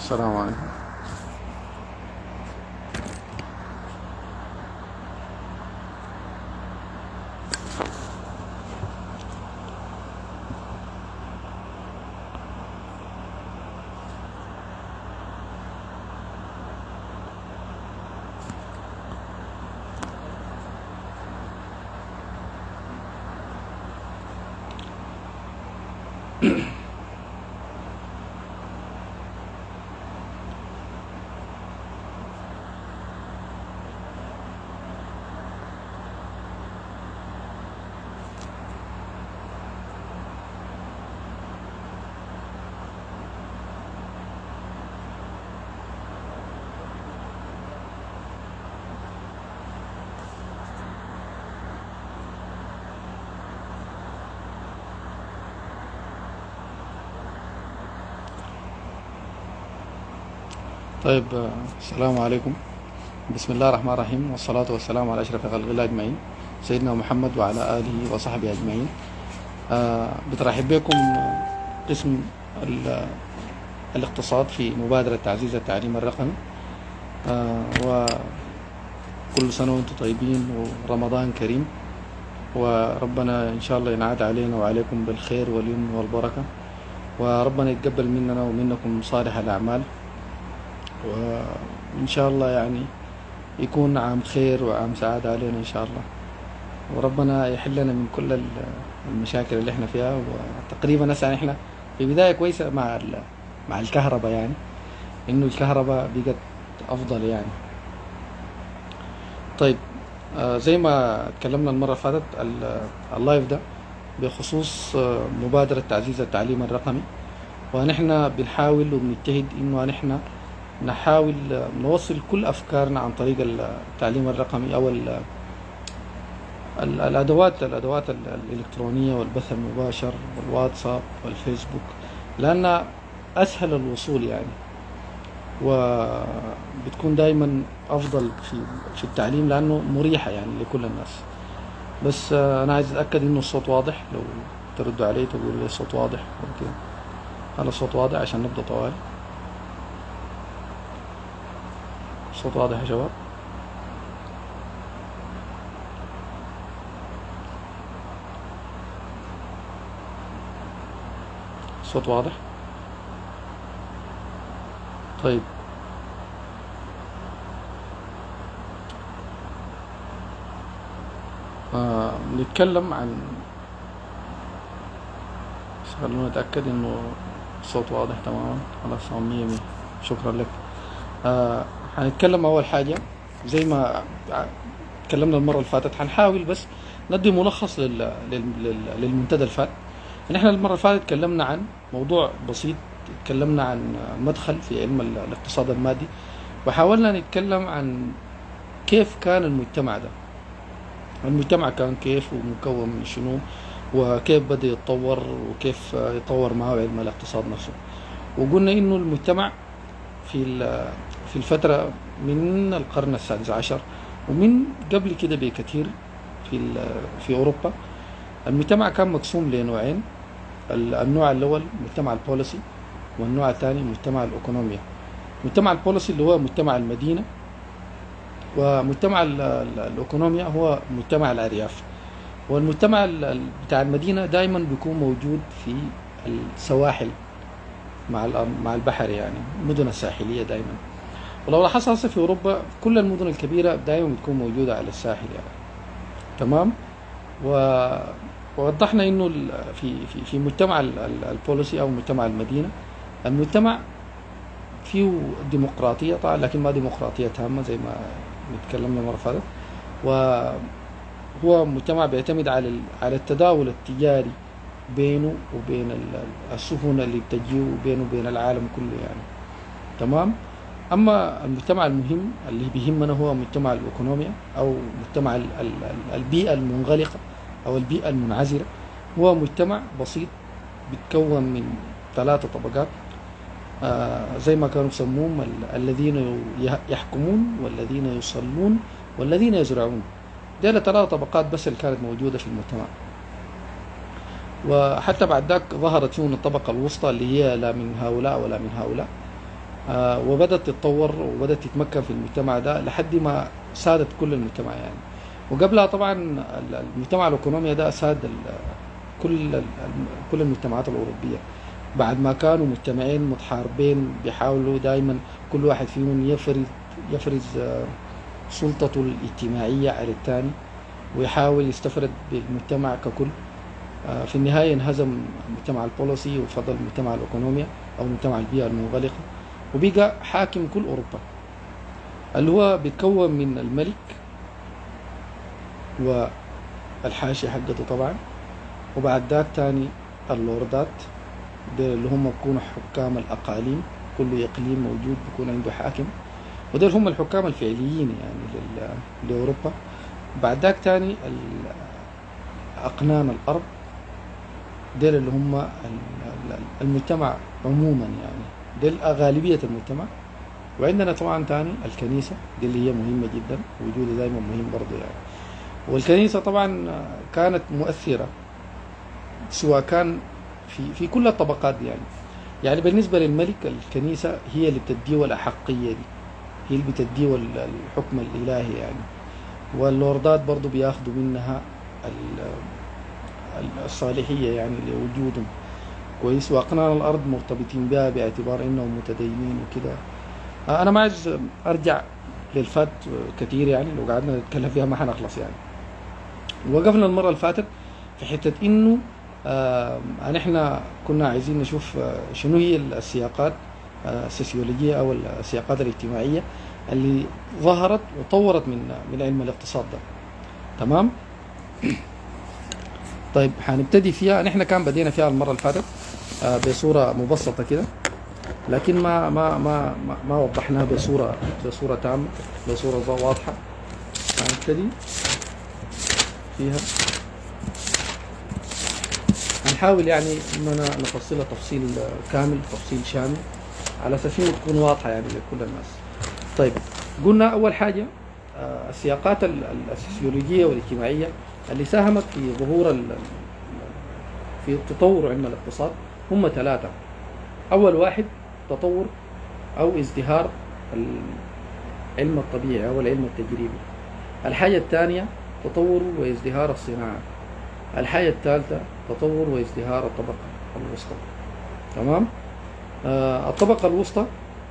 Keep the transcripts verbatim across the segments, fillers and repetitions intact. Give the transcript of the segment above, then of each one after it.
السلام عليكم. طيب، آه، السلام عليكم. بسم الله الرحمن الرحيم، والصلاة والسلام على أشرف خلق الله أجمعين، سيدنا محمد وعلى آله وصحبه أجمعين. آه بترحب بكم قسم ال- الاقتصاد في مبادرة تعزيز التعليم الرقمي. آه وكل سنة وأنتم طيبين ورمضان كريم، وربنا إن شاء الله ينعاد علينا وعليكم بالخير واليمن والبركة، وربنا يتقبل مننا ومنكم صالح الأعمال، وإن شاء الله يعني يكون عام خير وعام سعادة علينا إن شاء الله، وربنا يحلنا من كل ال- المشاكل اللي احنا فيها. وتقريبا هسه احنا في بداية كويسة مع ال- مع الكهرباء، يعني إنه الكهرباء بقت أفضل يعني. طيب، آه زي ما اتكلمنا المرة اللي فاتت، ال- اللايف ده بخصوص آه مبادرة تعزيز التعليم الرقمي، ونحن بنحاول وبنجتهد إنه نحن نحاول نوصل كل أفكارنا عن طريق التعليم الرقمي أو ال- ال- الأدوات الأدوات ال- الإلكترونية والبث المباشر والواتساب والفيسبوك، لأن أسهل الوصول يعني، وبتكون دايما أفضل في في التعليم لأنه مريحة يعني لكل الناس. بس آه، أنا عايز أتأكد إنه الصوت واضح. لو تردوا علي تقولوا لي الصوت واضح ممكن. هل الصوت واضح عشان نبدأ طوال؟ الصوت واضح يا شباب؟ الصوت واضح؟ طيب، آه نتكلم عن، بس خلونا نتأكد إنه الصوت واضح تماما. خلاص، هو مية مية. شكرا لك. آه هنتكلم أول حاجة زي ما ع- اتكلمنا المرة اللي فاتت. هنحاول بس ندي ملخص لل... لل... لل... للمنتدى اللي فات. نحن المرة اللي فاتت اتكلمنا عن موضوع بسيط، اتكلمنا عن مدخل في علم ال- الاقتصاد المادي، وحاولنا نتكلم عن كيف كان المجتمع ده. المجتمع كان كيف ومكون من شنو، وكيف بدأ يتطور، وكيف يتطور معه علم الاقتصاد نفسه. وقلنا إنه المجتمع في ال- في الفترة من القرن السادس عشر ومن قبل كده بكثير في ال- في أوروبا، المجتمع كان مقسوم لنوعين. ال- النوع الأول مجتمع البوليسي، والنوع الثاني مجتمع الإيكونوميا. مجتمع البوليسي اللي هو مجتمع المدينة، ومجتمع ال- ال- الإيكونوميا هو مجتمع الأرياف. والمجتمع ال- ال- بتاع المدينة دائما بيكون موجود في السواحل مع الأر- مع البحر، يعني المدن الساحلية دائما. ولو لاحظت هسه في أوروبا كل المدن الكبيرة دائما بتكون موجودة على الساحل يعني. تمام. و ووضحنا انه ال- في في في مجتمع ال- ال- البوليسي او مجتمع المدينه، المجتمع فيه ديمقراطيه طبعا، لكن ما ديمقراطيه تامه زي ما اتكلمنا مره فاتت. وهو مجتمع بيعتمد على ال- على التداول التجاري بينه وبين ال- ال- السفن اللي بتجي، وبينه وبين العالم كله يعني. تمام. اما المجتمع المهم اللي بيهمنا هو مجتمع الايكونوميا، او مجتمع ال- ال- ال- البيئه المنغلقه او البيئه المنعزله. هو مجتمع بسيط بيتكون من ثلاثه طبقات، آه زي ما كانوا يسموهم ال- الذين ي- يحكمون، والذين يصلون، والذين يزرعون. دي ثلاث طبقات بس اللي كانت موجوده في المجتمع. وحتى بعد ذاك ظهرت فيهم الطبقه الوسطى اللي هي لا من هؤلاء ولا من هؤلاء. آه وبدأت تتطور وبدأت تتمكن في المجتمع ده لحد ما سادت كل المجتمع يعني. وقبلها طبعا المجتمع الأوكونوميا ده ساد كل كل المجتمعات الأوروبية، بعد ما كانوا مجتمعين متحاربين بيحاولوا دائما كل واحد فيهم يفرض يفرض سلطته الاجتماعية على الثاني ويحاول يستفرد بالمجتمع ككل. في النهاية انهزم المجتمع البوليسي وفضل المجتمع الأوكونوميا أو مجتمع البيئة المنغلقة، وبقى حاكم كل أوروبا اللي هو بيتكون من الملك والحاشية حقته طبعا، وبعد ذاك تاني اللوردات دول اللي هم بيكونوا حكام الأقاليم، كل إقليم موجود بيكون عنده حاكم، ودول هم الحكام الفعليين يعني لأوروبا. بعد ذاك تاني أقنان الأرض دول اللي هم المجتمع عموما يعني دول غالبية المجتمع. وعندنا طبعا تاني الكنيسة دي اللي هي مهمة جدا، وجودها دائما مهم برضو يعني. والكنيسة طبعا كانت مؤثرة سواء كان في في كل الطبقات يعني. يعني بالنسبة للملك الكنيسة هي اللي بتديه الأحقية دي، هي اللي بتديه الحكم الإلهي يعني. واللوردات برضو بياخدوا منها الصالحية يعني لوجودهم كويس. وأقنان الأرض مرتبطين بها باعتبار إنهم متدينين وكده. أنا ما عايز أرجع للفات كثير يعني، لو قعدنا نتكلم فيها ما حنخلص يعني. وقفنا المرة اللي فاتت في حتة إنه آه نحن كنا عايزين نشوف آه شنو هي السياقات آه السوسيولوجية أو السياقات الاجتماعية اللي ظهرت وطورت من من علم الاقتصاد ده. تمام؟ طيب حنبتدي فيها. نحن كان بدينا فيها المرة اللي فاتت آه بصورة مبسطة كده، لكن ما ما ما ما, ما وضحناها بصورة بصورة تامة بصورة واضحة. حنبتدي فيها، هنحاول يعني اننا نفصلها تفصيل كامل تفصيل شامل على اساس انها تكون واضحة يعني لكل الناس. طيب قلنا اول حاجة السياقات السوسيولوجية والاجتماعية اللي ساهمت في ظهور في تطور علم الاقتصاد هم ثلاثة. اول واحد تطور او ازدهار العلم الطبيعي او العلم التجريبي. الحاجة الثانية تطور وازدهار الصناعة. الحاجة الثالثة تطور وازدهار الطبقة الوسطى. تمام؟ آه الطبقة الوسطى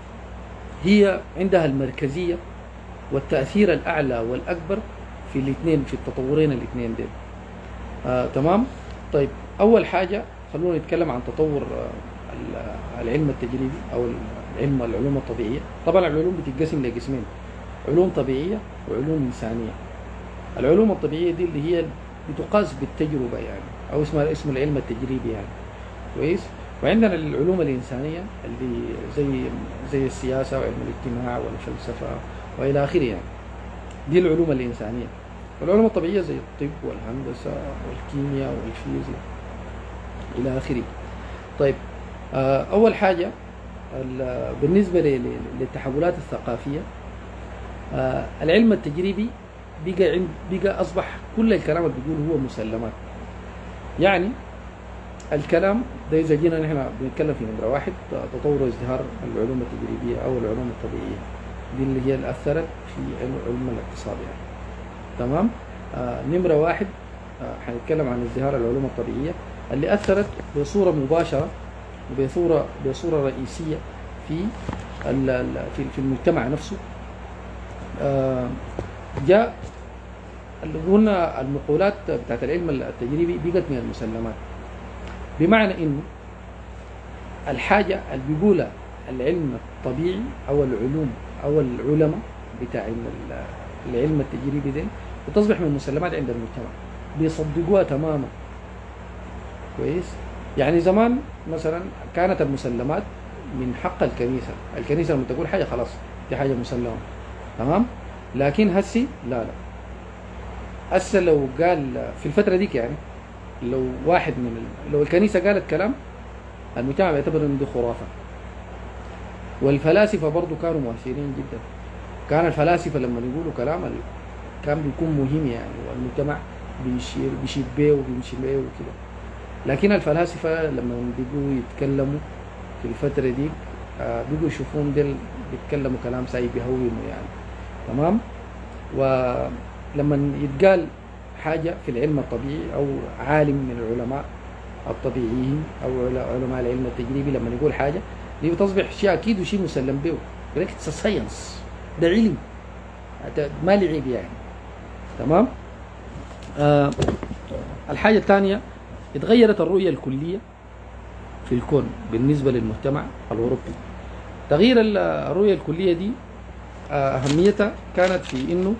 هي عندها المركزية والتأثير الأعلى والأكبر في الاثنين في التطورين الاثنين دول. آه تمام؟ طيب أول حاجة خلونا نتكلم عن تطور آه العلم التجريبي أو العلم العلوم الطبيعية. طبعا العلوم بتتقسم لقسمين، علوم طبيعية وعلوم إنسانية. العلوم الطبيعية دي اللي هي بتقاس بالتجربة يعني، أو اسمها اسم العلم التجريبي يعني كويس. وعندنا العلوم الإنسانية اللي زي زي السياسة وعلم الاجتماع والفلسفة وإلى آخره يعني، دي العلوم الإنسانية. والعلوم الطبيعية زي الطب والهندسة والكيمياء والفيزياء إلى آخره. طيب أول حاجة بالنسبة للتحولات الثقافية، العلم التجريبي بقى عند بقى أصبح كل الكلام اللي بيقوله هو مسلمات. يعني الكلام ده إذا جينا نحن بنتكلم في نمرة واحد تطور وازدهار العلوم التجريبية أو العلوم الطبيعية، دي اللي هي اللي أثرت في علم, علم الاقتصاد يعني. تمام؟ آه نمرة واحد آه حنتكلم عن ازدهار العلوم الطبيعية اللي أثرت بصورة مباشرة وبصورة بصورة رئيسية في في في المجتمع نفسه. آه جاء اللي قلنا المقولات بتاعت العلم التجريبي بقت من المسلمات، بمعنى انه الحاجة اللي بيقولها العلم الطبيعي او العلوم او العلماء بتاع العلم التجريبي ده بتصبح من المسلمات عند المجتمع، بيصدقوها تماما كويس. يعني زمان مثلا كانت المسلمات من حق الكنيسة، الكنيسة لما تقول حاجة خلاص دي حاجة مسلمة تمام. لكن هسي لا لا هسه لو قال في الفترة ديك يعني لو واحد من ال... لو الكنيسة قالت كلام المجتمع بيعتبر انه دي خرافة. والفلاسفة برضو كانوا مؤثرين جدا، كان الفلاسفة لما يقولوا كلام كان بيكون مهم يعني، والمجتمع بيشير بيشير بيه وبيمشي بيه وكده. لكن الفلاسفة لما بيجوا يتكلموا في الفترة دي آه بيجوا يشوفون ديل بيتكلموا كلام سايب بيهوموا يعني. تمام. ولما يتقال حاجة في العلم الطبيعي أو عالم من العلماء الطبيعيين أو علماء العلم التجريبي لما يقول حاجة دي بتصبح شيء أكيد وشيء مسلم به، يقول لك اتس ساينس، ده علم ما لعب يعني. تمام. آه الحاجة الثانية، اتغيرت الرؤية الكلية في الكون بالنسبة للمجتمع الأوروبي. تغيير الرؤية الكلية دي أهميتها كانت في إنه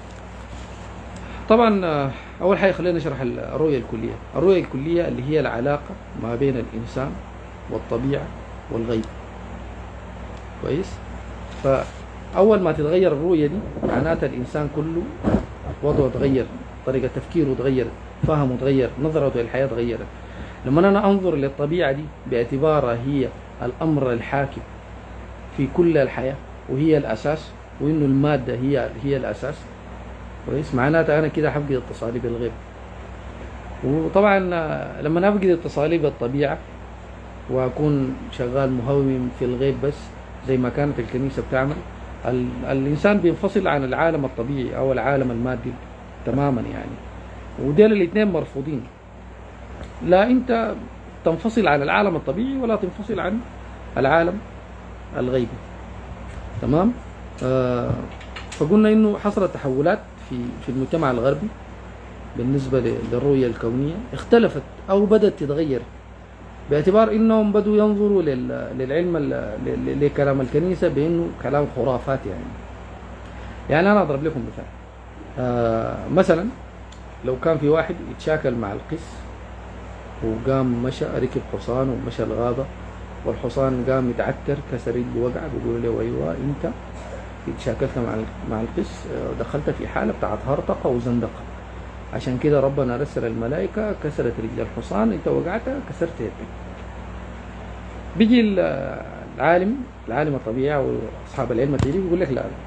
طبعا أول حاجة خلينا نشرح الرؤية الكلية. الرؤية الكلية اللي هي العلاقة ما بين الإنسان والطبيعة والغيب. كويس. فأول ما تتغير الرؤية دي معناتها الإنسان كله وضعه تغير، طريقة تفكيره تغيرت، فهمه تغير، نظرته للحياة تغيرت. لما أنا أنظر للطبيعة دي باعتبارها هي الأمر الحاكم في كل الحياة وهي الأساس، وإنه المادة هي هي الأساس، كويس، معناتها أنا كده حفقد اتصالي بالغيب. وطبعا لما أفقد اتصالي بالطبيعة وأكون شغال مهوم في الغيب بس زي ما كانت الكنيسة بتعمل، ال الإنسان بينفصل عن العالم الطبيعي أو العالم المادي تماما يعني. وديل الاثنين مرفوضين. لا أنت تنفصل عن العالم الطبيعي ولا تنفصل عن العالم الغيبي. تمام. آه فقلنا إنه حصلت تحولات في في المجتمع الغربي بالنسبة للرؤية الكونية، اختلفت أو بدأت تتغير باعتبار إنهم بدوا ينظروا للعلم لكلام الكنيسة بأنه كلام خرافات يعني. يعني أنا أضرب لكم مثال. آه مثلا لو كان في واحد يتشاكل مع القس وقام مشى ركب حصان ومشى الغابة والحصان قام يتعكر كسر رجله وقع، بيقولوا له أيوة أنت تشاكلت مع مع القس، دخلت في حالة بتاعت هرطقة وزندقة، عشان كده ربنا رسل الملائكة كسرت رجل الحصان، انت وقعت كسرت يدك. بيجي العالم العالم الطبيعي واصحاب العلم التجريبي بيقول لك لا لا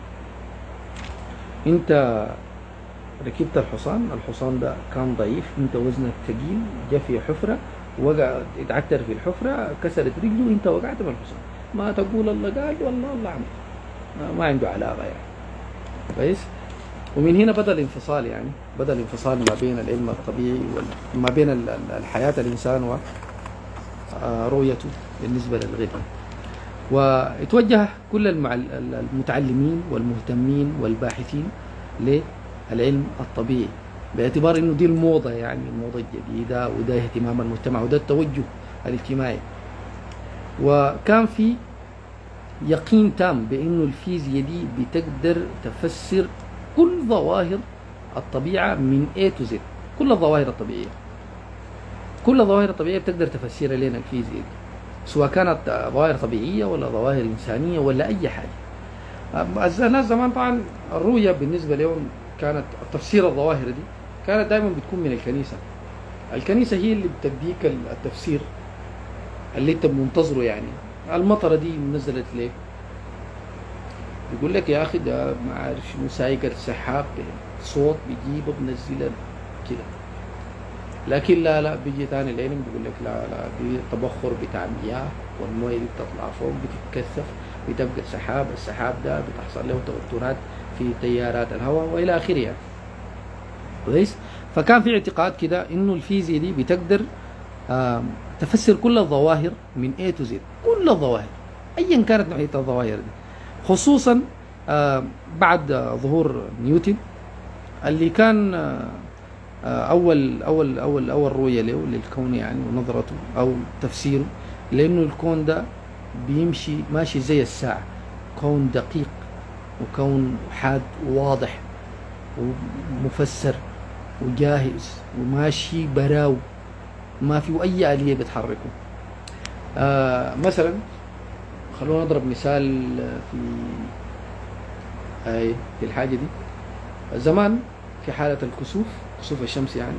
انت ركبت الحصان، الحصان ده كان ضعيف، انت وزنك ثقيل، جا في حفرة وقع اتعتر في الحفرة كسرت رجله، انت وقعت من الحصان، ما تقول الله قال والله الله عمل، ما عنده علاقة يعني. كويس. ومن هنا بدأ الانفصال يعني، بدأ الانفصال ما بين العلم الطبيعي وما بين الحياة الإنسان ورؤيته بالنسبة للغيب. واتوجه كل المتعلمين والمهتمين والباحثين للعلم الطبيعي باعتبار انه دي الموضة يعني، الموضة الجديدة وده اهتمام المجتمع وده التوجه الاجتماعي. وكان في يقين تام بانه الفيزياء دي بتقدر تفسر كل ظواهر الطبيعة من A to Z، كل الظواهر الطبيعية، كل الظواهر الطبيعية بتقدر تفسيرها لنا الفيزياء دي، سواء كانت ظواهر طبيعية ولا ظواهر إنسانية ولا أي حاجة. الناس زمان طبعا الرؤية بالنسبة لهم كانت تفسير الظواهر دي كانت دائما بتكون من الكنيسة. الكنيسة هي اللي بتديك التفسير اللي انت منتظره يعني. المطرة دي نزلت ليه؟ يقول لك يا اخي ده ما عارف شنو سايقة سحاب صوت بيجيبه بنزلها كده. لكن لا لا بيجي ثاني العلم بيقول لك لا لا دي تبخر بتاع مياه والمويه دي بتطلع فوق بتتكثف بتبقى سحاب، السحاب ده بتحصل له توترات في تيارات الهواء والى اخره يعني. كويس؟ فكان في اعتقاد كده انه الفيزياء دي بتقدر آه تفسر كل الظواهر من A to Z، كل الظواهر ايا كانت نوعيه الظواهر دي، خصوصا آه بعد آه ظهور نيوتن اللي كان آه اول اول اول اول رؤيه له للكون يعني ونظرته او تفسيره، لانه الكون ده بيمشي ماشي زي الساعه، كون دقيق وكون حاد وواضح ومفسر وجاهز وماشي براو، ما في اي آلية بتحركه. آه مثلا خلونا نضرب مثال في اي في الحاجه دي. زمان في حاله الكسوف، كسوف الشمس يعني،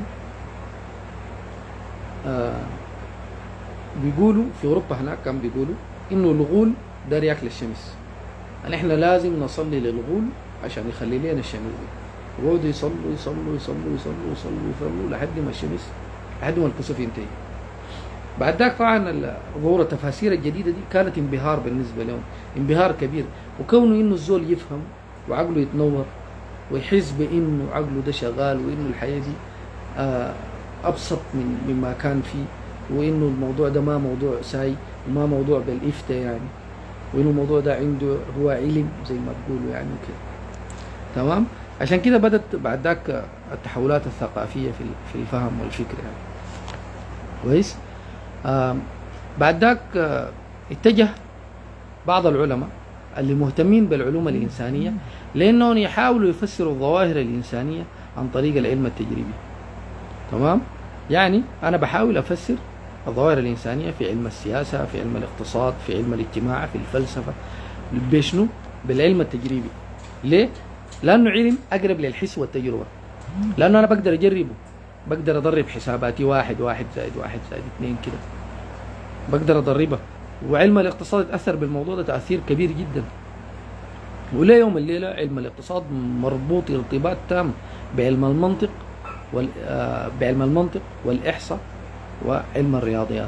آه بيقولوا في اوروبا هناك كان بيقولوا انه الغول دار ياكل الشمس، يعني احنا لازم نصلي للغول عشان يخلي لنا الشمس دي، ويقعدوا يصلوا يصلوا يصلوا يصلوا يصلوا يصلوا لحد ما الشمس، لحد ما الكسوف ينتهي. بعد ذاك طبعا ظهور التفاسير الجديده دي كانت انبهار بالنسبه لهم، انبهار كبير. وكونه انه الزول يفهم وعقله يتنور ويحس بانه عقله ده شغال، وانه الحياه دي آه، ابسط من مما كان فيه، وانه الموضوع ده ما موضوع ساي وما موضوع بالافتاء يعني، وانه الموضوع ده عنده هو علم زي ما بيقولوا يعني كده. تمام. عشان كده بدت بعد ذاك التحولات الثقافيه في في الفهم والفكر يعني. كويس. آه بعد ذاك آه اتجه بعض العلماء اللي مهتمين بالعلوم الانسانيه لانهم يحاولوا يفسروا الظواهر الانسانيه عن طريق العلم التجريبي. تمام. يعني انا بحاول افسر الظواهر الانسانيه في علم السياسه، في علم الاقتصاد، في علم الاجتماع، في الفلسفه، بشنو؟ بالعلم التجريبي. ليه؟ لانه علم اقرب للحس والتجربه، لانه انا بقدر اجربه، بقدر اضرب حساباتي واحد واحد زائد واحد زائد اثنين كده، بقدر اضربها. وعلم الاقتصاد اتاثر بالموضوع ده تاثير كبير جدا، وليه يوم الليله علم الاقتصاد مربوط ارتباط تام بعلم المنطق وال... آه بعلم المنطق والاحصاء وعلم الرياضيات.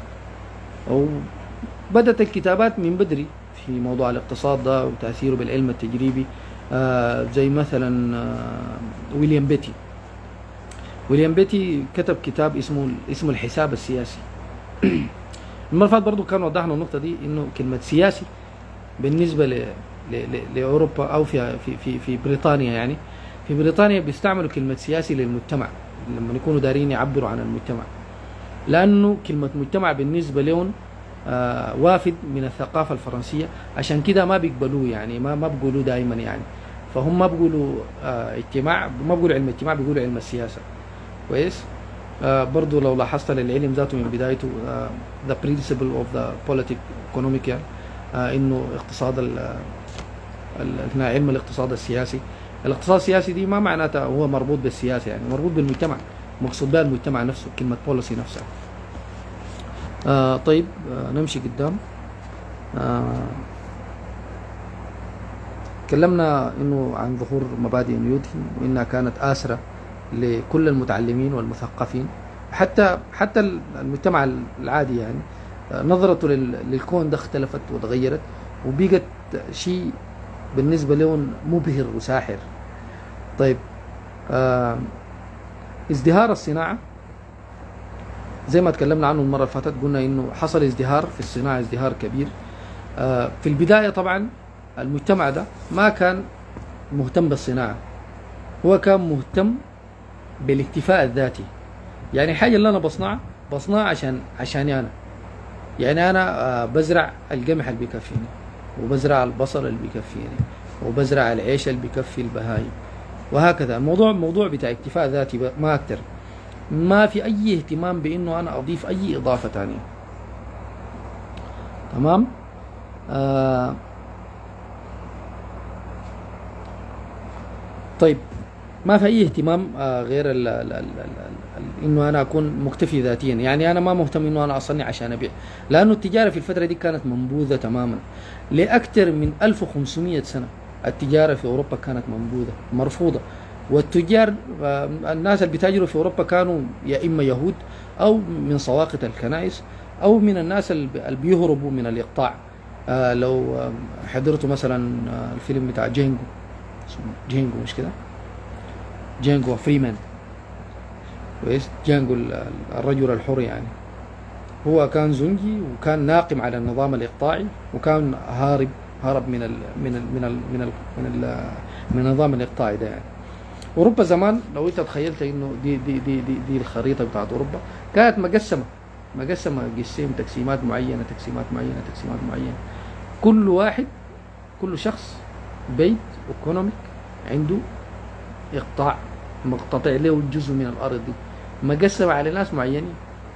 وبدت الكتابات من بدري في موضوع الاقتصاد ده وتاثيره بالعلم التجريبي، آه زي مثلا آه ويليام بيتي. ويليام بيتي كتب كتاب اسمه اسمه الحساب السياسي. المره اللي فاتت برضه كان وضحنا النقطه دي، انه كلمه سياسي بالنسبه ل... ل... ل... لاوروبا او في في في في بريطانيا يعني، في بريطانيا بيستعملوا كلمه سياسي للمجتمع لما يكونوا دارين يعبروا عن المجتمع، لانه كلمه مجتمع بالنسبه لهم آه وافد من الثقافه الفرنسيه، عشان كده ما بيقبلوه يعني، ما ما بيقولوا دائما يعني. فهم ما بيقولوا آه اجتماع، ما بيقولوا علم الاجتماع، بيقولوا علم السياسه. كويس. آه برضو لو لاحظت للعلم ذاته من بدايته آه the principle of the politic economic يعني، آه انه اقتصاد ال ال علم الاقتصاد السياسي. الاقتصاد السياسي دي ما معناتها هو مربوط بالسياسه يعني، مربوط بالمجتمع، مقصود بها المجتمع نفسه، كلمه بوليسي نفسها. آه طيب آه نمشي قدام. آه تكلمنا انه عن ظهور مبادئ نيوتن وانها كانت آسرة لكل المتعلمين والمثقفين، حتى حتى المجتمع العادي يعني نظرته للكون ده اختلفت وتغيرت، وبقت شيء بالنسبة لهم مبهر وساحر. طيب آه ازدهار الصناعة زي ما تكلمنا عنه المرة اللي فاتت، قلنا انه حصل ازدهار في الصناعة، ازدهار كبير. آه في البداية طبعا المجتمع ده ما كان مهتم بالصناعة، هو كان مهتم بالاكتفاء الذاتي. يعني الحاجة اللي انا بصنعها بصنعها عشان عشاني انا، يعني انا آه بزرع القمح اللي بيكفيني، وبزرع البصل اللي بيكفيني، وبزرع العيش اللي بيكفي البهايم، وهكذا. الموضوع موضوع بتاع اكتفاء ذاتي ما اكتر، ما في اي اهتمام بانه انا اضيف اي اضافه ثانيه. تمام. آه طيب ما في اي اهتمام آه غير ال ال ال ال ال انه انا اكون مكتفي ذاتيا، يعني انا ما مهتم انه انا اصنع عشان ابيع، لانه التجاره في الفتره دي كانت منبوذه تماما. لاكثر من ألف وخمسمئة سنه التجاره في اوروبا كانت منبوذه مرفوضه، والتجار آه الناس اللي بيتاجروا في اوروبا كانوا يا اما يهود او من سواقط الكنائس او من الناس اللي بيهربوا من الاقطاع. آه لو آه حضرتوا مثلا آه الفيلم بتاع جينجو، جينجو مش كده؟ جينجو فريمان. كويس. جينجو الرجل الحر يعني، هو كان زنجي وكان ناقم على النظام الاقطاعي، وكان هارب هرب من ال من ال من ال من ال من, ال من النظام الاقطاعي ده يعني. اوروبا زمان لو انت تخيلت انه دي دي دي دي, دي الخريطه بتاعت اوروبا كانت مقسمه مقسمه قسيم، تقسيمات معينه تقسيمات معينه تقسيمات معينه. كل واحد كل شخص بيت ايكونوميك عنده اقطاع مقتطع له جزء من الارض دي، مقسمه على ناس معينين.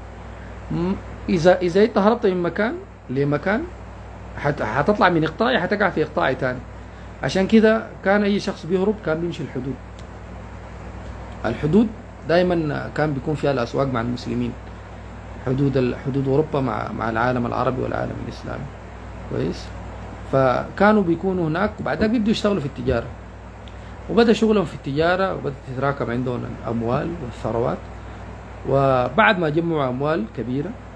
اذا اذا انت هربت من مكان لمكان حتطلع من اقطاعي حتقع في اقطاعي ثاني. عشان كده كان اي شخص بيهرب كان بيمشي الحدود. الحدود دائما كان بيكون فيها الاسواق مع المسلمين، حدود حدود اوروبا مع مع العالم العربي والعالم الاسلامي. كويس. فكانوا بيكونوا هناك، وبعدها بيبدوا يشتغلوا في التجاره، وبدا شغلهم في التجاره، وبدات تتراكم عندهم الاموال والثروات. وبعد ما جمعوا اموال كبيره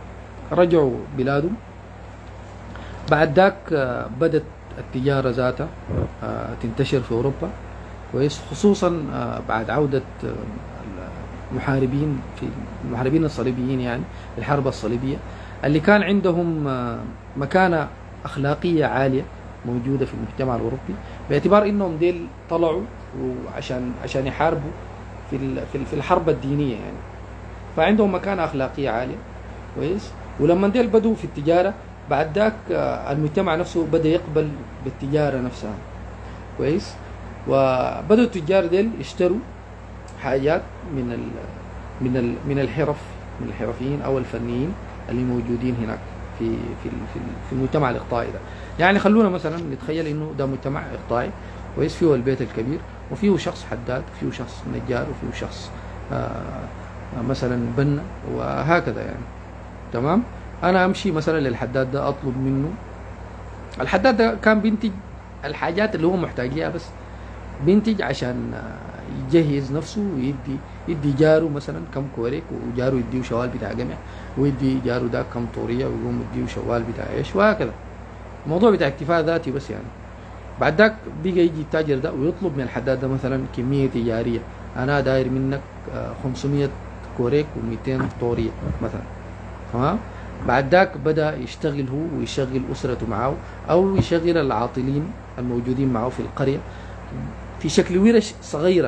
رجعوا بلادهم. بعد ذاك بدت التجارة ذاتها تنتشر في أوروبا كويس، خصوصا بعد عودة المحاربين في المحاربين الصليبيين يعني الحرب الصليبية اللي كان عندهم مكانة أخلاقية عالية موجودة في المجتمع الأوروبي، باعتبار إنهم ديل طلعوا وعشان عشان يحاربوا في في الحرب الدينية يعني، فعندهم مكانة أخلاقية عالية كويس. ولما ديل بدوا في التجارة بعد ذاك المجتمع نفسه بدأ يقبل بالتجارة نفسها كويس، وبدأوا التجار ديل يشتروا حاجات من ال من ال من الحرف من الحرفيين أو الفنيين اللي موجودين هناك في في في في المجتمع الإقطاعي ده. يعني خلونا مثلا نتخيل إنه ده مجتمع إقطاعي كويس، فيه البيت الكبير وفيه شخص حداد وفيه شخص نجار وفيه شخص آه مثلا بنا وهكذا يعني. تمام. أنا أمشي مثلا للحداد ده أطلب منه، الحداد ده كان بينتج الحاجات اللي هو محتاجها، بس بينتج عشان يجهز نفسه ويدي يدي جاره مثلا كم كوريك، وجاره يديه شوال بتاع قمح، ويدي جاره ده كم طوريه ويقوم يديه شوال بتاع ايش، وهكذا. الموضوع بتاع اكتفاء ذاتي بس يعني. بعد ذاك بقى يجي التاجر ده ويطلب من الحداد ده مثلا كميه تجاريه، انا داير منك خمسمية كوريك و200 طوريه مثلا. تمام. بعد ذاك بدا يشتغل هو ويشغل اسرته معه، او يشغل العاطلين الموجودين معه في القريه في شكل ورش صغيرة.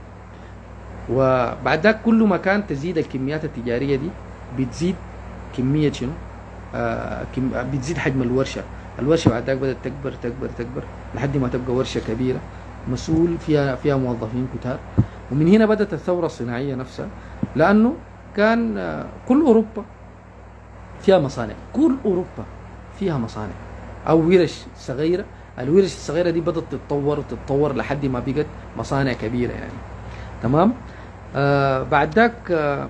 وبعد ذاك كل ما كان تزيد الكميات التجارية دي بتزيد كمية شنو؟ آه كم بتزيد حجم الورشة. الورشة بعد ذاك بدأت تكبر تكبر تكبر لحد ما تبقى ورشة كبيرة مسؤول فيها فيها موظفين كتار. ومن هنا بدأت الثورة الصناعية نفسها، لأنه كان آه كل أوروبا فيها مصانع، كل أوروبا فيها مصانع أو ورش صغيرة. الورش الصغيرة دي بدأت تتطور تتطور لحد ما بقت مصانع كبيرة يعني. تمام. آه بعد ذاك آه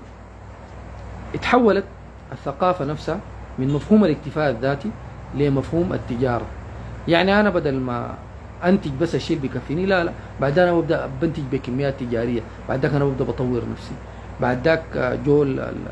اتحولت الثقافة نفسها من مفهوم الاكتفاء الذاتي لمفهوم التجارة. يعني أنا بدل ما أنتج بس الشيء اللي بيكفيني، لا لا بعد أنا ببدأ بنتج بكميات تجارية، بعد ذاك أنا ببدأ بطور نفسي. بعد ذاك آه جو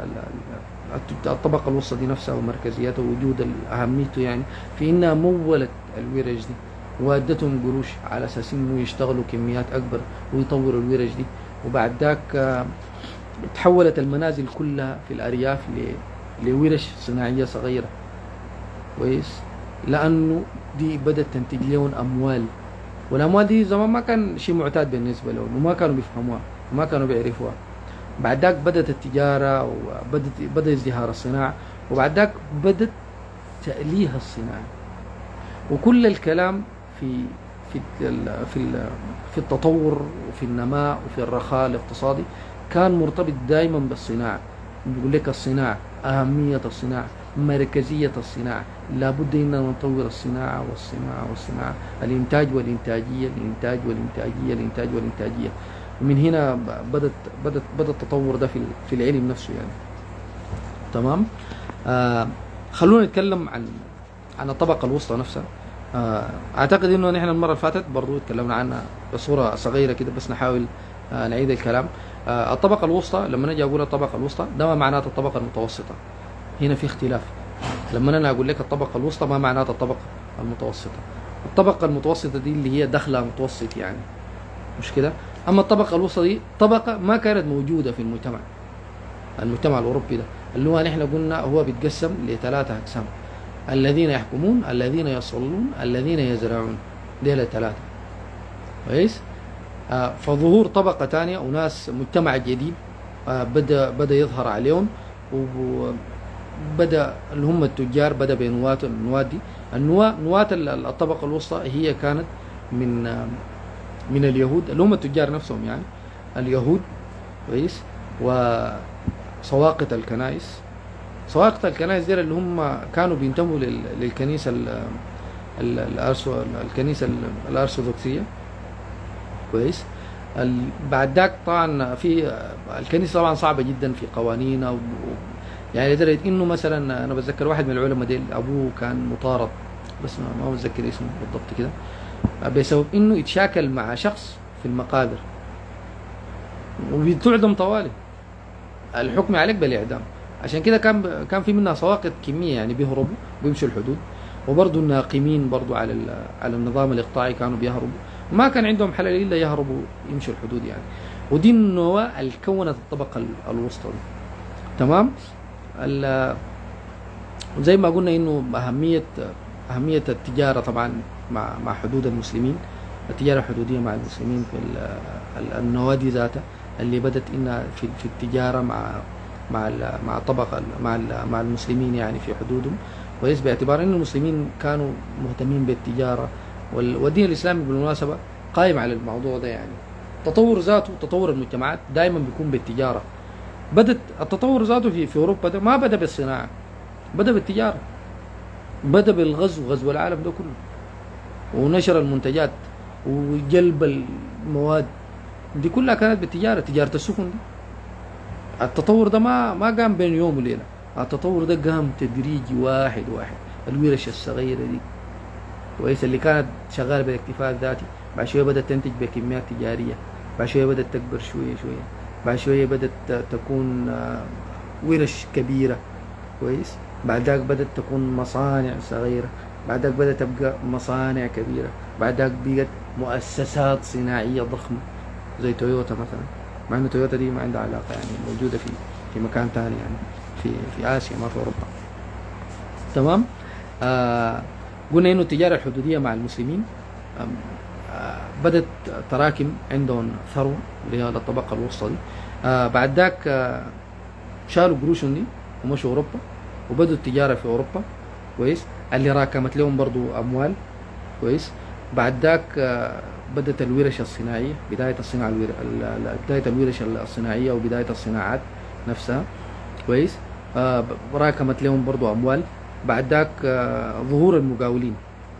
الطبقة الوسطى دي نفسها ومركزيتها ووجود أهميته يعني في إنها مولت الورش دي وادتهم قروش على أساس إنه يشتغلوا كميات أكبر ويطوروا الورش دي. وبعد ذاك تحولت المنازل كلها في الأرياف لورش صناعية صغيرة كويس، لأنه دي بدأت تنتج لهم أموال، والأموال دي زمان ما كان شيء معتاد بالنسبة لهم وما كانوا بيفهموها وما كانوا بيعرفوها. بعد ذاك بدأت التجارة وبدأت بدأ ازدهار الصناعة، وبعد ذاك بدأت تأليه الصناعة. وكل الكلام في في في في التطور وفي النماء وفي الرخاء الاقتصادي كان مرتبط دائما بالصناعة. بيقول لك الصناعة، أهمية الصناعة، مركزية الصناعة، لابد أن نطور الصناعة والصناعة والصناعة، الإنتاج والإنتاجية، الإنتاج والإنتاجية، الإنتاج والإنتاجية. ومن هنا بدت بدت بدأ التطور ده في في العلم نفسه يعني. تمام. آه خلونا نتكلم عن عن الطبقة الوسطى نفسها. آه اعتقد انه نحن المرة اللي فاتت برضو تكلمنا عنها بصورة صغيرة كده، بس نحاول آه نعيد الكلام. آه الطبقة الوسطى، لما نجي اقول الطبقة الوسطى ده ما معناته الطبقة المتوسطة. هنا في اختلاف. لما انا اقول لك الطبقة الوسطى ما معناته الطبقة المتوسطة. الطبقة المتوسطة دي اللي هي دخلها متوسط يعني، مش كده؟ اما الطبقة الوسطى دي طبقة ما كانت موجودة في المجتمع المجتمع الاوروبي ده، اللي هو نحن قلنا هو بيتقسم لثلاثة اقسام: الذين يحكمون، الذين يصلون، الذين يزرعون. دي الثلاثة كويس. آه فظهور طبقة ثانية وناس مجتمع جديد آه بدا بدا يظهر عليهم، وبدا اللي هم التجار بدا بنواة النواة دي. النواة نواة الطبقة الوسطى هي كانت من آه من اليهود اللي هم التجار نفسهم يعني، اليهود كويس، وسواقة الكنائس. سواقة الكنائس دي اللي هم كانوا بينتموا للكنيسة الكنيسة الأرثوذكسية كويس. بعد ذاك طبعا في الكنيسة طبعا صعبة جدا في قوانينها، يعني لدرجة انه مثلا انا بتذكر واحد من العلماء ديل ابوه كان مطارد، بس ما بتذكر اسمه بالضبط كده، بسبب انه يتشاكل مع شخص في المقابر وبتعدم طوالي، الحكم عليك بالاعدام. عشان كده كان كان في منها سواقط كميه يعني بيهربوا بيمشوا الحدود، وبرضه الناقمين برضه على على النظام الاقطاعي كانوا بيهربوا، وما كان عندهم حل الا يهربوا يمشوا الحدود يعني. ودي النواه اللي كونت الطبقه الوسطى دي. تمام. زي ما قلنا انه اهميه اهميه التجاره طبعا مع مع حدود المسلمين، التجاره الحدوديه مع المسلمين في النوادي ذاتها اللي بدت انها في في التجاره مع مع مع الطبقه مع مع المسلمين يعني في حدودهم، وليس باعتبار ان المسلمين كانوا مهتمين بالتجاره، والدين الاسلامي بالمناسبه قائم على الموضوع ده يعني. تطور ذاته تطور المجتمعات دائما بيكون بالتجاره. بدت التطور ذاته في في اوروبا ده ما بدا بالصناعه، بدا بالتجاره، بدا بالغزو، غزو العالم ده كله، ونشر المنتجات وجلب المواد دي كلها كانت بالتجاره، تجاره السفن دي. التطور ده ما ما قام بين يوم وليله، التطور ده قام تدريجي واحد واحد. الورش الصغيره دي كويس اللي كانت شغاله بالاكتفاء الذاتي، بعد شويه بدات تنتج بكميات تجاريه، بعد شويه بدات تكبر شويه شويه، بعد شويه بدات تكون ورش كبيره كويس، بعد ذاك بدات تكون مصانع صغيره، بعد ذاك بدات تبقى مصانع كبيره، بعد ذاك بقت مؤسسات صناعيه ضخمه زي تويوتا مثلا، مع انه تويوتا دي ما عندها علاقه يعني، موجوده في في مكان ثاني يعني في في اسيا ما في اوروبا. تمام. آه قلنا انه التجاره الحدوديه مع المسلمين آه بدات تراكم عندهم ثروه اللي هي الطبقه الوسطى دي. آه بعد ذاك آه شالوا قروشهم دي ومشوا اوروبا وبدوا التجاره في اوروبا كويس، اللي راكمت لهم برضو اموال كويس. بعد ذاك آه بدات الورش الصناعيه، بدايه الصناعه الور... بدايه الورش الصناعيه وبدايه الصناعات نفسها كويس. آه راكمت لهم برضو اموال. بعد ذاك آه ظهور المقاولين.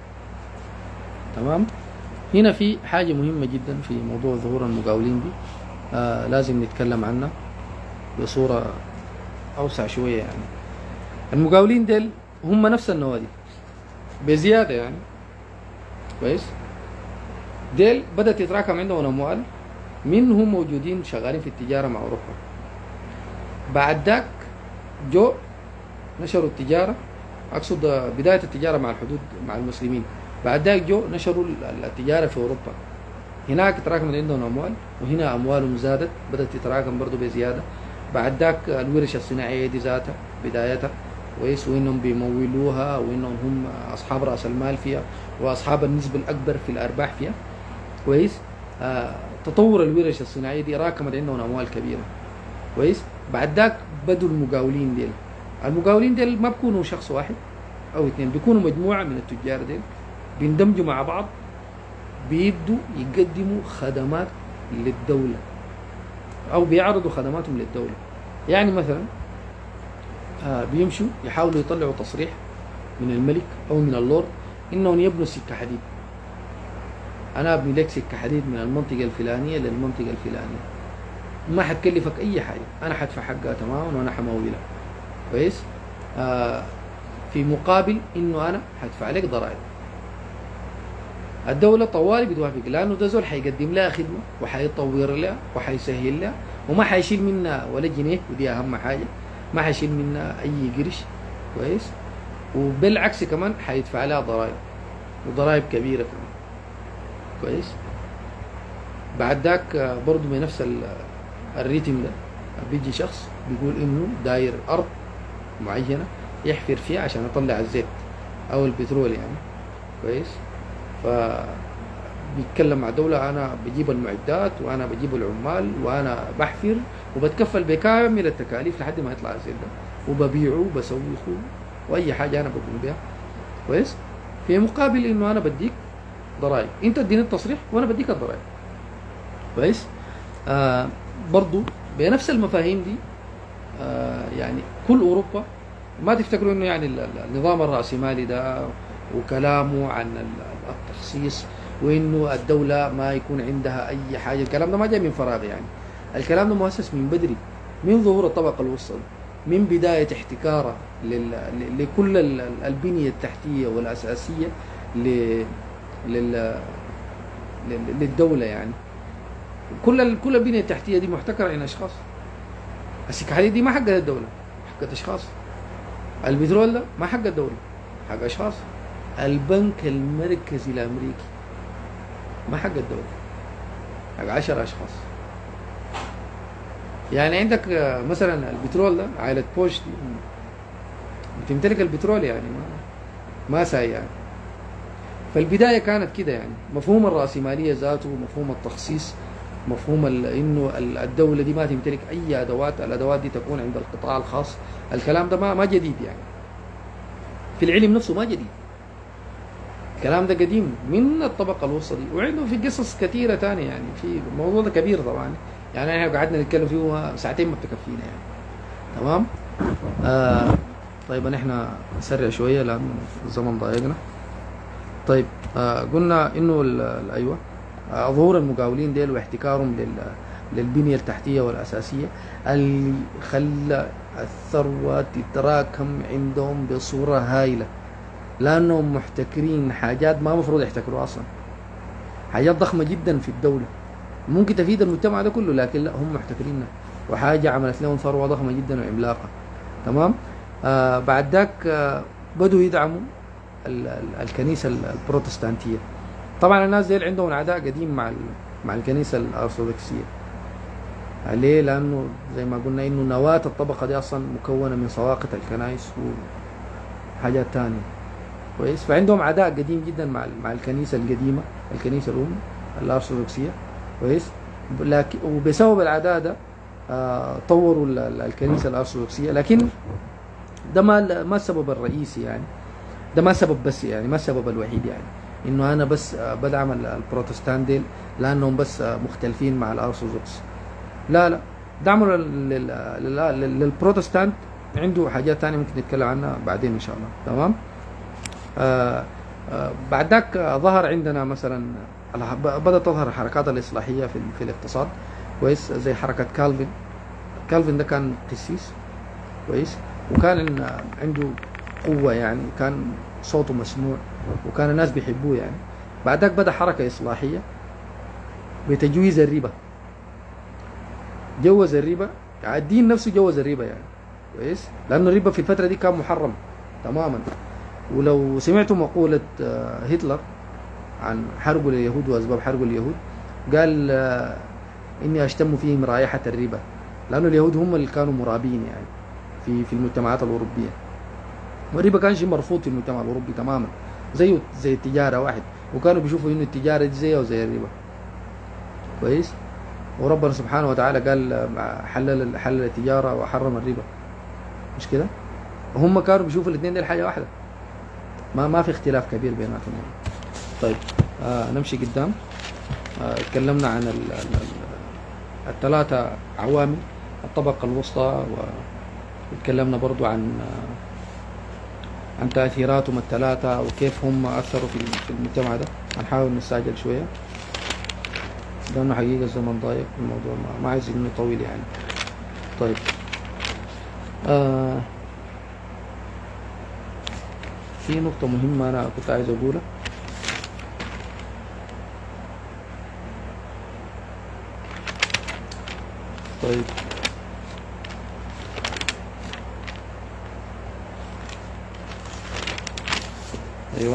تمام. هنا في حاجه مهمه جدا في موضوع ظهور المقاولين دي، آه لازم نتكلم عنها بصوره اوسع شويه يعني. المقاولين ديل هم نفس النوادي بزياده يعني كويس. ديل بدات يتراكم عندهم اموال، منهم موجودين شغالين في التجاره مع اوروبا. بعد ذاك جو نشروا التجاره، اقصد بدايه التجاره مع الحدود مع المسلمين. بعد ذاك جو نشروا التجاره في اوروبا، هناك تراكمت عندهم اموال، وهنا اموالهم زادت بدات تتراكم برضه بزياده. بعد ذاك الورش الصناعيه دي ذاتها بدايتها كويس، وانهم بيمولوها، وانهم هم اصحاب راس المال فيها واصحاب النسبه الاكبر في الارباح فيها كويس. آه تطور الورش الصناعيه دي راكمت عندهم اموال كبيره كويس. بعد ذاك بدوا المقاولين ديل. المقاولين ديل ما بيكونوا شخص واحد او اثنين، بيكونوا مجموعه من التجار ديل بيندمجوا مع بعض، بيبدوا يقدموا خدمات للدوله او بيعرضوا خدماتهم للدوله. يعني مثلا آه بيمشوا يحاولوا يطلعوا تصريح من الملك او من اللورد انهم يبنوا سكه حديد. انا ابني لك سكه حديد من المنطقه الفلانيه للمنطقه الفلانيه، ما حتكلفك اي حاجه، انا حدفع حقها تماما وانا حمولها كويس. آه في مقابل انه انا حدفع لك ضرائب. الدوله طوالي بتوافق، لانه ده زول حيقدم لها خدمه وحيطور لها وحيسهل لها، وما حيشيل منها ولا جنيه، ودي اهم حاجه، ما حيشيل منها اي قرش كويس. وبالعكس كمان حيدفع لها ضرائب، وضرائب كبيره كمان كويس. بعد ذاك برضه بنفس الريتم ده بيجي شخص بيقول انه داير ارض معينه يحفر فيها عشان يطلع الزيت او البترول يعني كويس. ف بيتكلم مع دولة، أنا بجيب المعدات وأنا بجيب العمال وأنا بحفر وبتكفل بكامل التكاليف لحد ما يطلع الزيت ده، وببيعه وبسوقه وأي حاجة أنا بقوم بها كويس. في مقابل إنه أنا بديك ضرائب، أنت اديني التصريح وأنا بديك الضرائب كويس. آه برضو بنفس المفاهيم دي. آه يعني كل أوروبا، ما تفتكروا إنه يعني النظام الرأسمالي ده وكلامه عن التخصيص وانه الدوله ما يكون عندها اي حاجه، الكلام ده ما جاي من فراغ يعني. الكلام ده مؤسس من بدري، من ظهور الطبقه الوسطى، من بدايه احتكارها لكل البنيه التحتيه والاساسيه للدوله يعني. كل كل البنيه التحتيه دي محتكره عن اشخاص. السكه الحديد دي ما حقها الدوله، حق اشخاص. البترول ده ما حق الدوله، حق اشخاص. البنك المركزي الامريكي ما حق الدوله، حق عشر اشخاص. يعني عندك مثلا البترول ده، عائله بوش دي بتمتلك البترول، يعني ما ما ساي يعني. فالبدايه كانت كده يعني، مفهوم الراسماليه ذاته، مفهوم التخصيص، مفهوم انه الدوله دي ما تمتلك اي ادوات، الادوات دي تكون عند القطاع الخاص. الكلام ده ما ما جديد يعني، في العلم نفسه ما جديد. الكلام ده قديم من الطبقه الوسطى دي، وعنده في قصص كثيره ثانيه يعني. في الموضوع ده كبير طبعا يعني، احنا قعدنا نتكلم فيه ساعتين ما بتكفينا يعني. تمام. آه طيب احنا نسرع شويه لان الزمن ضايقنا. طيب آه قلنا انه ايوه آه ظهور المقاولين ديل واحتكارهم لل للبنيه التحتيه والاساسيه اللي خلى الثروه تتراكم عندهم بصوره هائله، لانهم محتكرين حاجات ما مفروض يحتكروها اصلا، حاجات ضخمه جدا في الدوله ممكن تفيد المجتمع ده كله، لكن لا، هم محتكرينها، وحاجه عملت لهم ثروه ضخمه جدا وعملاقه. تمام. آه بعد ذاك آه بدوا يدعموا ال ال الكنيسه البروتستانتيه. طبعا الناس دي عندهم عداء قديم مع مع الكنيسه الارثوذكسيه. ليه؟ لانه زي ما قلنا انه نواه الطبقه دي اصلا مكونه من سواقط الكنائس وحاجات ثانيه. كويس. فعندهم عداء قديم جدا مع مع الكنيسه القديمه، الكنيسه الام الارثوذكسيه. كويس. لكن وبسبب العداء ده آه طوروا الكنيسه الارثوذكسيه، لكن ده ما ما السبب الرئيسي يعني، ده ما سبب بس يعني، ما السبب الوحيد يعني انه انا بس بدعم البروتستانت ديل لانهم بس مختلفين مع الارثوذكس. لا لا، دعمه للبروتستانت عنده حاجات ثانيه ممكن نتكلم عنها بعدين ان شاء الله. تمام. آه آه بعد ذاك ظهر عندنا مثلا، بدات تظهر الحركات الاصلاحيه في في الاقتصاد. كويس. زي حركه كالفن. كالفن ده كان قسيس. كويس. وكان عنده قوه يعني، كان صوته مسموع وكان الناس بيحبوه يعني. بعد ذاك بدا حركه اصلاحيه بتجويز الربا. جوز الربا، يعني الدين نفسه جوز الربا يعني. كويس. لانه الربا في الفتره دي كان محرم تماما. ولو سمعتوا مقوله هتلر عن حرقه لليهود واسباب حرقه لليهود، قال اني اشتم فيهم رائحه الربا، لانه اليهود هم اللي كانوا مرابين يعني في في المجتمعات الاوروبيه. والربا كان شيء مرفوض في المجتمع الاوروبي تماما، زيه زي التجاره واحد، وكانوا بيشوفوا انه التجاره دي زيها وزي الربا. كويس. وربنا سبحانه وتعالى قال حلل حلل التجاره وحرم الربا، مش كده؟ وهم كانوا بيشوفوا الاثنين دي حاجه واحده، ما ما في اختلاف كبير بيناتهم. طيب آه نمشي قدام. آه اتكلمنا عن ال ال الثلاثه عوامل، الطبقه الوسطى، واتكلمنا برضو عن عن تاثيراتهم الثلاثه وكيف هم اثروا في في المجتمع ده. هنحاول نستعجل شويه لانه حقيقه الزمن ضايق، الموضوع ما, ما عايزين انه طويل يعني. طيب آه في نقطه مهمه انا كنت عايز اقولها. طيب ايوه،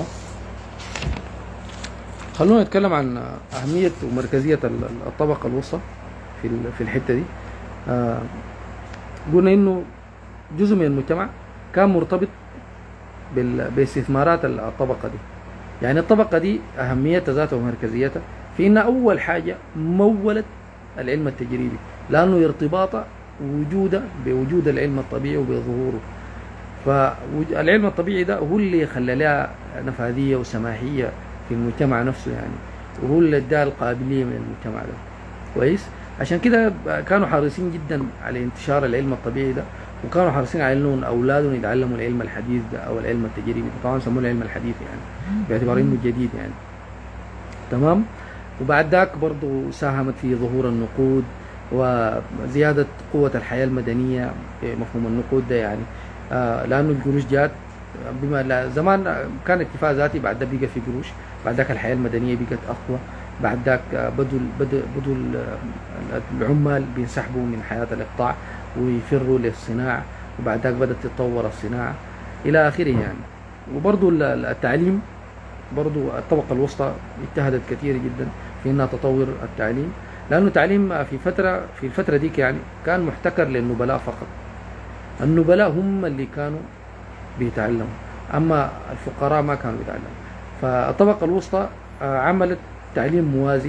خلونا نتكلم عن اهميه ومركزيه الطبقه الوسطى في في الحته دي. آه قلنا انه جزء من المجتمع كان مرتبط باستثمارات الطبقه دي. يعني الطبقه دي اهميتها ذاتها ومركزيتها في ان اول حاجه مولت العلم التجريبي، لانه ارتباطه وجوده بوجود العلم الطبيعي وبظهوره. فالعلم الطبيعي ده هو اللي خلى لها نفاذيه وسماحيه في المجتمع نفسه يعني، وهو اللي ادى القابليه من المجتمع ده. كويس. عشان كده كانوا حريصين جدا على انتشار العلم الطبيعي ده، وكانوا حريصين على انهم اولادهم يتعلموا العلم الحديث ده او العلم التجريبي. طبعا سموه العلم الحديث يعني باعتبار انه جديد يعني. تمام. وبعد ذاك برضه ساهمت في ظهور النقود وزياده قوه الحياه المدنيه بمفهوم النقود ده يعني. آه لانه القروش جات بما زمان كان اكتفاء ذاتي، بعد ده بقى في قروش، بعد ذاك الحياه المدنيه بقت اقوى، بعد ذاك بدوا بدوا بدوا العمال بينسحبوا من حياه الاقطاع ويفروا للصناعه، وبعد ذاك بدأت تتطور الصناعة إلى آخره يعني. وبرضو التعليم، برضو الطبقة الوسطى اجتهدت كثير جدا في انها تطور التعليم، لانه التعليم في فترة في الفترة ديك يعني كان محتكر للنبلاء فقط. النبلاء هم اللي كانوا بيتعلموا، اما الفقراء ما كانوا بيتعلموا. فالطبقة الوسطى عملت تعليم موازي،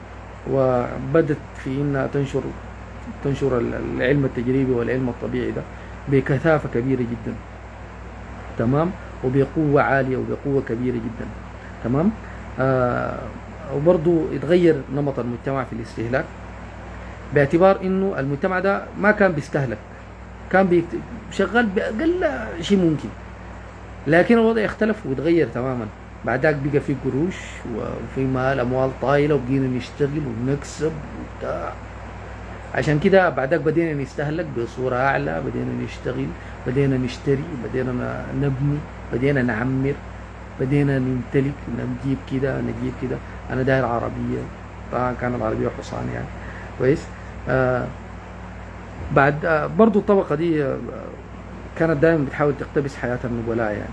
وبدت في انها تنشر تنشر العلم التجريبي والعلم الطبيعي ده بكثافة كبيرة جدا، تمام، وبقوة عالية وبقوة كبيرة جدا، تمام. آه وبرضو اتغير نمط المجتمع في الاستهلاك، باعتبار انه المجتمع ده ما كان بيستهلك، كان شغال بأقل شيء ممكن، لكن الوضع اختلف وتغير تماما. بعد ذاك بقى في قروش وفي مال اموال طايله، وبقينا نشتغل ونكسب وبتاع. عشان كده بعد ذاك بدينا نستهلك بصوره اعلى، بدينا نشتغل، بدينا نشتري، بدينا نبني، بدينا نعمر، بدينا نمتلك، نجيب كده نجيب كده. انا داير عربيه، طبعا كان العربيه حصان يعني، كويس. آه بعد آه برضو الطبقه دي آه كانت دائما بتحاول تقتبس حياه النبلاء يعني.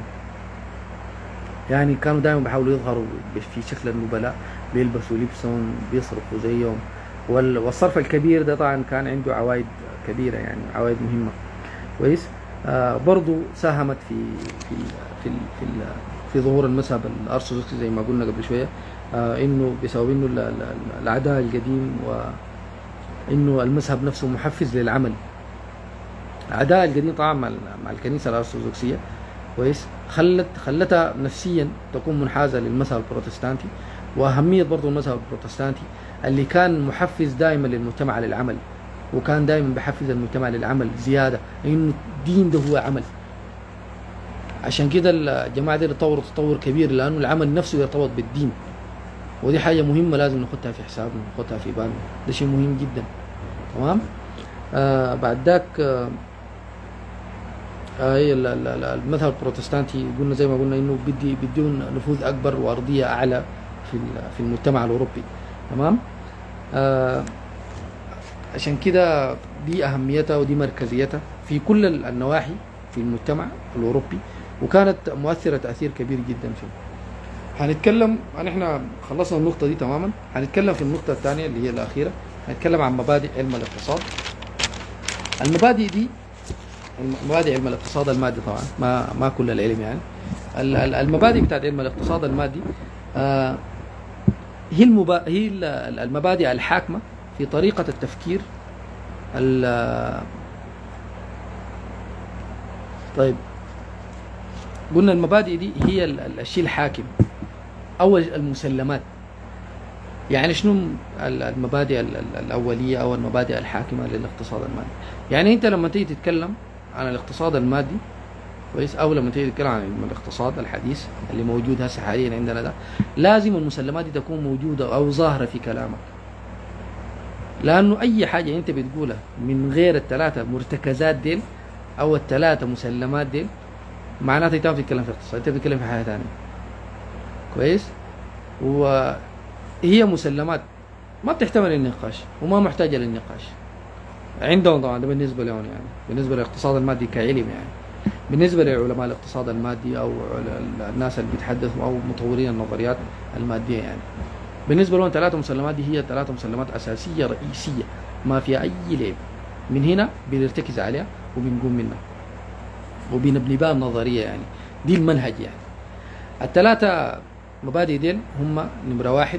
يعني كانوا دائما بيحاولوا يظهروا في شكل النبلاء، بيلبسوا لبسهم، بيصرفوا زيهم. والصرف الكبير ده طبعا كان عنده عوائد كبيره يعني، عوائد مهمه، كويس. آه برضو ساهمت في في في في, في ظهور المذهب الارثوذكسي زي ما قلنا قبل شويه، آه انه بسبب انه العداء القديم، وانه المذهب نفسه محفز للعمل. العداء القديم طبعا مع الكنيسه الارثوذكسيه، كويس، خلت خلتها نفسيا تكون منحازه للمذهب البروتستانتي. واهميه برضو المذهب البروتستانتي اللي كان محفز دائما للمجتمع للعمل، وكان دائما بحفز المجتمع للعمل زياده، انه الدين ده هو عمل. عشان كده الجماعه دي تطوروا تطور كبير، لانه العمل نفسه يرتبط بالدين، ودي حاجه مهمه لازم ناخدها في حسابنا، ناخدها في بالنا، ده شيء مهم جدا، تمام. آه بعد ذاك آه هي آه المذهب البروتستانتي قلنا زي ما قلنا انه بدي بدون نفوذ اكبر وارضيه اعلى في في المجتمع الاوروبي، تمام. آه عشان كده دي اهميتها ودي مركزيتها في كل النواحي في المجتمع الاوروبي، وكانت مؤثره تاثير كبير جدا فيه. هنتكلم عن، احنا خلصنا النقطه دي تماما، هنتكلم في النقطه الثانيه اللي هي الاخيره، هنتكلم عن مبادئ علم الاقتصاد. المبادئ دي مبادئ علم الاقتصاد المادي طبعا، ما ما كل العلم يعني. المبادئ بتاعت علم الاقتصاد المادي آه هي المبا... هي المبادئ الحاكمه في طريقه التفكير. طيب قلنا المبادئ دي هي الشيء الحاكم او المسلمات. يعني شنو المبادئ الاوليه او المبادئ الحاكمه للاقتصاد المادي؟ يعني انت لما تيجي تتكلم عن الاقتصاد المادي، كويس، او لما تيجي تتكلم عن الاقتصاد الحديث اللي موجود هسه حاليا عندنا ده، لازم المسلمات دي تكون موجوده او ظاهره في كلامك. لانه اي حاجه انت بتقولها من غير الثلاثه مرتكزات ديل او الثلاثه مسلمات ديل، معناته انت ما بتتكلم في اقتصاد، انت بتتكلم في حاجه ثانيه، كويس. وهي مسلمات ما بتحتمل النقاش وما محتاجه للنقاش عندهم طبعا، ده بالنسبه لهم يعني، بالنسبه للاقتصاد المادي كعلم يعني. بالنسبه لعلماء الاقتصاد المادي او الناس اللي بيتحدثوا او مطورين النظريات الماديه يعني، بالنسبه لهم ثلاثه مسلمات دي هي ثلاثه مسلمات اساسيه رئيسيه ما فيها اي لعب. من هنا بنرتكز عليها وبنقوم منها وبنبني بها نظريه يعني، دي المنهج يعني. الثلاثه مبادئ ديل هم: نمره واحد،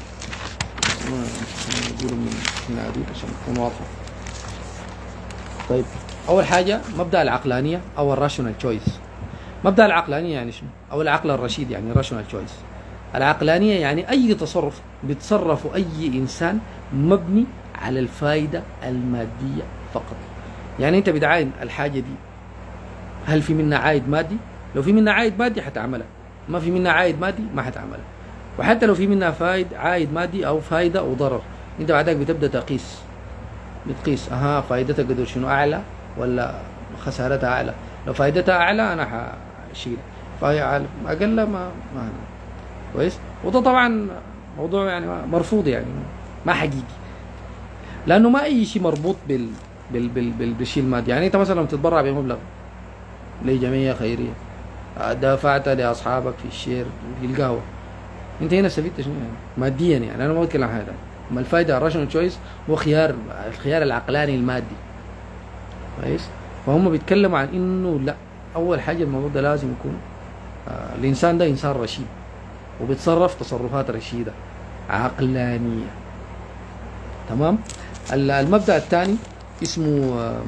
نقول من هنا عشان تكون واضحه. طيب اول حاجه مبدا العقلانيه او الراشونال تشويس. مبدا العقلانيه يعني شنو؟ او العقل الرشيد يعني راشونال تشويس. العقلانيه يعني اي تصرف بيتصرفه اي انسان مبني على الفائده الماديه فقط. يعني انت بتعاين الحاجه دي هل في منها عائد مادي؟ لو في منها عائد مادي حتعملها، ما في منها عائد مادي ما حتعملها. وحتى لو في منها فائد عائد مادي او فائده او ضرر، انت بعدك بتبدا تقيس، بتقيس اها فائدتها قدر شنو، اعلى ولا خسارتها اعلى. لو فائدتها اعلى انا حشيل، اقل ما ما كويس. وده طبعا موضوع يعني مرفوض يعني، ما حقيقي، لانه ما اي شيء مربوط بال بال بال بال بالشيء المادي. يعني انت مثلا لما تتبرع بمبلغ لجمعيه خيريه، دفعت لاصحابك في الشير في القهوه، انت هنا استفدت شنو يعني ماديا؟ يعني انا ما بتكلم عن هذا. ما الفائده الراشنال تشويس هو خيار الخيار العقلاني المادي، كويس. فهم بيتكلموا عن انه لا، اول حاجه الموضوع ده لازم يكون آه الانسان ده انسان رشيد وبيتصرف تصرفات رشيده عقلانيه. تمام. المبدأ الثاني اسمه آه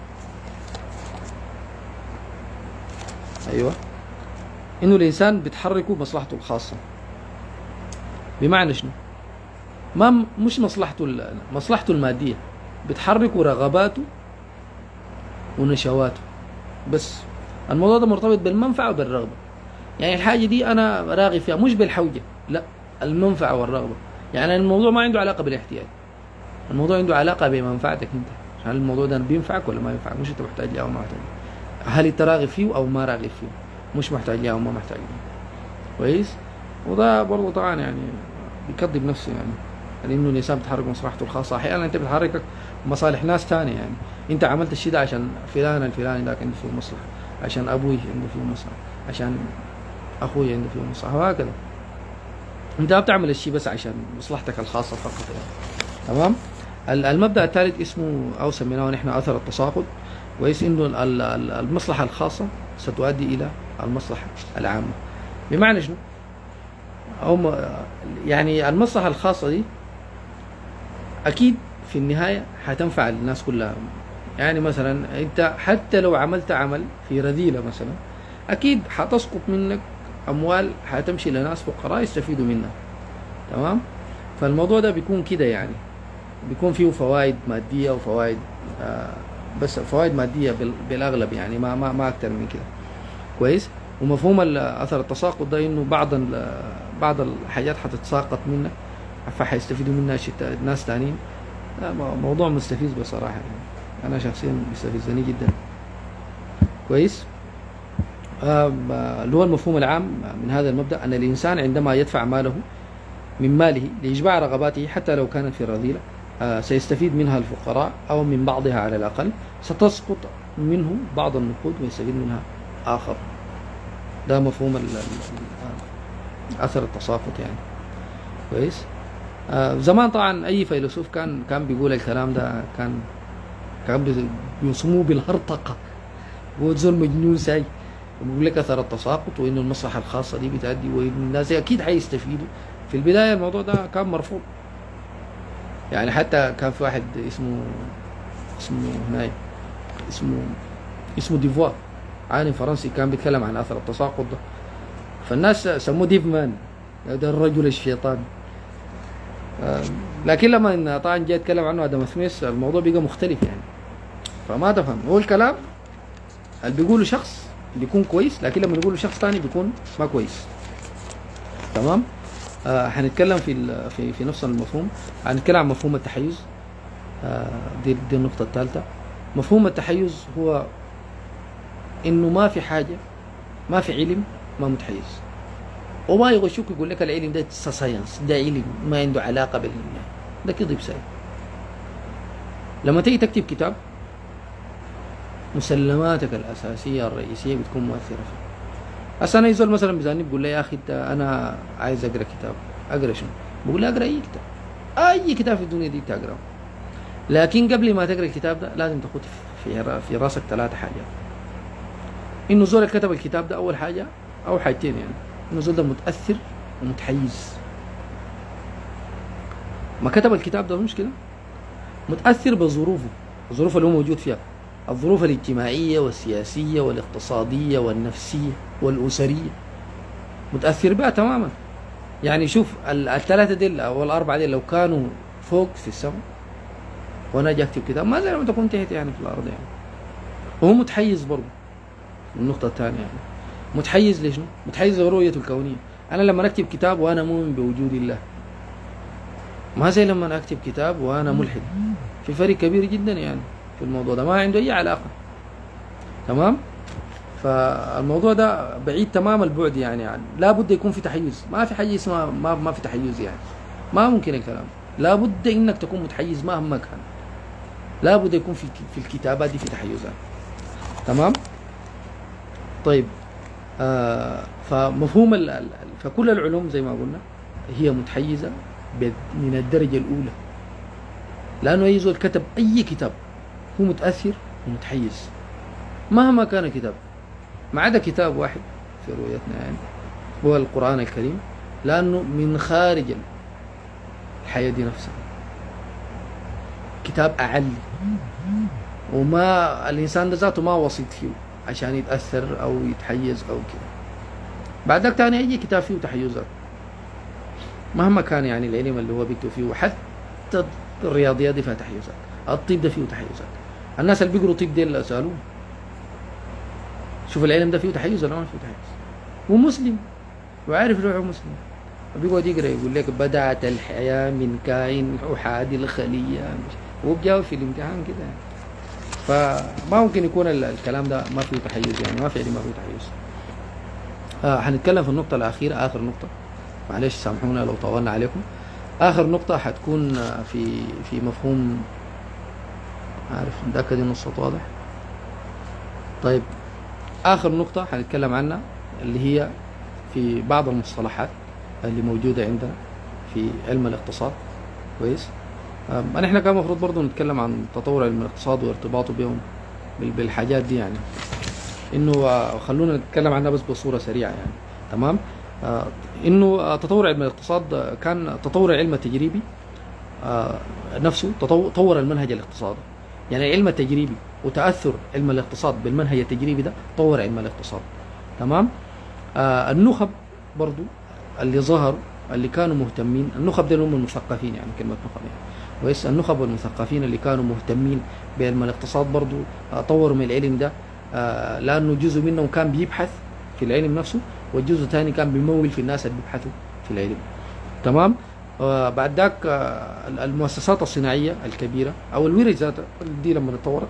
ايوه انه الانسان بتحركه مصلحته الخاصه. بمعنى شنو؟ ما مش مصلحته مصلحته الماديه، بتحركه رغباته ونشواته بس. الموضوع ده مرتبط بالمنفعه وبالرغبه. يعني الحاجه دي انا راغب فيها مش بالحوجه، لا، المنفعه والرغبه. يعني الموضوع ما عنده علاقه بالاحتياج، الموضوع عنده علاقه بمنفعتك انت. هل الموضوع ده بينفعك ولا ما ينفعك؟ مش انت محتاج له او ما محتاج له. هل انت راغب فيه او ما راغب فيه؟ مش محتاج له او ما محتاج له. كويس. وده برضه طبعا يعني بيكذب نفسه، يعني لانه يعني الانسان بيتحرك مصلحته الخاصه. احيانا انت بتحركك مصالح ناس ثانيه. يعني انت عملت الشيء ده عشان فلان الفلاني ذاك عنده فيه مصلحه، عشان ابوي عنده فيه مصلحه، عشان اخوي عنده فيه مصلحه، وهكذا. انت ما بتعمل الشيء بس عشان مصلحتك الخاصه فقط يعني. تمام. المبدا الثالث اسمه او سميناه نحن اثر التساقط. كويس. انه المصلحه الخاصه ستؤدي الى المصلحه العامه. بمعنى شنو؟ أو يعني المصلحه الخاصه دي اكيد في النهايه حتنفع الناس كلها. يعني مثلا انت حتى لو عملت عمل في رذيله مثلا، اكيد حتسقط منك اموال حتمشي لناس فقراء يستفيدوا منها. تمام. فالموضوع ده بيكون كده، يعني بيكون فيه فوائد ماديه وفوائد آه بس فوائد ماديه بالاغلب، يعني ما ما ما اكثر من كده. كويس. ومفهوم اثر التساقط ده انه بعض بعض الحاجات حتتساقط منك فحيستفيدوا منها ناس ثانيين. موضوع مستفز بصراحه، يعني انا شخصيا بيستفزني جدا. كويس. اللي هو المفهوم العام من هذا المبدا ان الانسان عندما يدفع ماله من ماله لإشباع رغباته حتى لو كانت في رذيله، سيستفيد منها الفقراء او من بعضها على الاقل، ستسقط منه بعض النقود ويستفيد منها اخر. ده مفهوم اثر التساقط يعني. كويس. آه زمان طبعا اي فيلسوف كان كان بيقول الكلام ده، كان كان بيوصموه بالهرطقه، هو زول مجنون ساي، بيقول لك اثر التساقط وانه المصلحه الخاصه دي بتأدي وان الناس اكيد حيستفيدوا. في البدايه الموضوع ده كان مرفوض، يعني حتى كان في واحد اسمه اسمه هناي اسمه اسمه ديفوار، عالم فرنسي، كان بيتكلم عن اثر التساقط ده، فالناس سموه ديف مان، ده الرجل الشيطان. لكن لما طبعا جاء يتكلم عنه ادم سميث الموضوع بقى مختلف يعني. فما تفهم، هو الكلام اللي بيقوله شخص بيكون كويس، لكن لما يقوله شخص ثاني بيكون ما كويس. تمام. آه هنتكلم في في في نفس المفهوم، هنتكلم عن مفهوم التحيز. آه دي دي النقطة الثالثة. مفهوم التحيز هو انه ما في حاجة، ما في علم ما متحيز، وما يغشوك يقول لك العلم ده ساينس، ده علم ما عنده علاقة بالعلم، ده كذب ساي. لما تيجي تكتب كتاب مسلماتك الأساسية الرئيسية بتكون مؤثرة فيه. هسه أنا يزول مثلا بيزاني بقول لي يا أخي أنا عايز أقرأ كتاب، أقرأ شنو؟ بقول لي أقرأ أي كتاب، أي كتاب في الدنيا دي تقرأه، لكن قبل ما تقرأ الكتاب ده لازم تاخد في في راسك ثلاثة حاجات. إنه زول كتب الكتاب ده أول حاجة أو حاجتين، يعني إنه زول ده متأثر ومتحيز. ما كتب الكتاب ده مش كده؟ متأثر بظروفه، الظروف اللي هو موجود فيها، الظروف الاجتماعية والسياسية والاقتصادية والنفسية والأسرية، متأثر بها تماما. يعني شوف الثلاثة ديل أو الأربعة ديل لو كانوا فوق في السماء وأنا أجي أكتب كتاب، ماذا لما تكون تحت يعني في الأرض يعني. وهو متحيز برضه. النقطة الثانية يعني متحيز ليش؟ متحيز لرؤيته الكونية. أنا لما أكتب كتاب وأنا مؤمن بوجود الله، ما زي لما أكتب كتاب وأنا ملحد، في فرق كبير جدا يعني في الموضوع ده، ما عنده أي علاقة. تمام؟ فالموضوع ده بعيد تمام البعد يعني, يعني لا بد يكون في تحيز، ما في حاجة اسمها ما, ما في تحيز يعني، ما ممكن الكلام. لا بد إنك تكون متحيز مهما كان. لابد يكون في في الكتابات دي في تحيزات. تمام. طيب آه فمفهوم ال ال- فكل العلوم زي ما قلنا هي متحيزه ب- من الدرجه الاولى، لانه اي زول كتب اي كتاب هو متاثر ومتحيز مهما كان كتاب، ما عدا كتاب واحد في رؤيتنا يعني هو القرآن الكريم، لأنه من خارج الحياة دي نفسها كتاب أعلي، وما الإنسان ده ذاته ما وسيط فيه عشان يتأثر أو يتحيز أو كده. بعد ذلك تاني أي كتاب فيه تحيزات مهما كان يعني العلم اللي هو بيكتب فيه، وحتى الرياضيات دي فيها تحيزات، الطب ده فيه تحيزات. الناس اللي بيقروا طب دي اللي سألوه شوف العلم ده فيه تحيز ولا ما فيه تحيز، ومسلم وعارف روحه مسلم، وبيقعد يقرا يقول لك بدأت الحياة من كائن أحادي الخلية، هو بجاوب في الامتحان كده يعني. فما ممكن يكون الكلام ده ما فيه تحيز، يعني ما في علم ما فيه تحيز. آه هنتكلم في النقطة الأخيرة، آخر نقطة، معلش سامحونا لو طولنا عليكم. آخر نقطة حتكون في في مفهوم، عارف متأكد إنه الصوت واضح؟ طيب آخر نقطة حنتكلم عنها اللي هي في بعض المصطلحات اللي موجودة عندنا في علم الاقتصاد. كويس. أم، احنا كان المفروض برضه نتكلم عن تطور علم الاقتصاد وارتباطه بهم بال- بالحاجات دي يعني، انه آه، خلونا نتكلم عنها بس بصورة سريعة يعني. تمام. آه، انه آه، تطور علم الاقتصاد آه، كان تطور العلم التجريبي آه، نفسه تطو- طور المنهج الاقتصادي، يعني العلم التجريبي وتأثر علم الاقتصاد بالمنهج التجريبي ده طور علم الاقتصاد. تمام. آه النخب برضو اللي ظهروا اللي كانوا مهتمين، النخب دول هم المثقفين يعني كلمة نخب يعني كويس، النخب والمثقفين اللي كانوا مهتمين بعلم الاقتصاد برضو آه طوروا من العلم ده، آه لأنه جزء منهم كان بيبحث في العلم نفسه، والجزء الثاني كان بيمول في الناس اللي بيبحثوا في العلم. تمام. آه بعد ذاك آه المؤسسات الصناعية الكبيرة أو الورش ذاتها دي لما اتطورت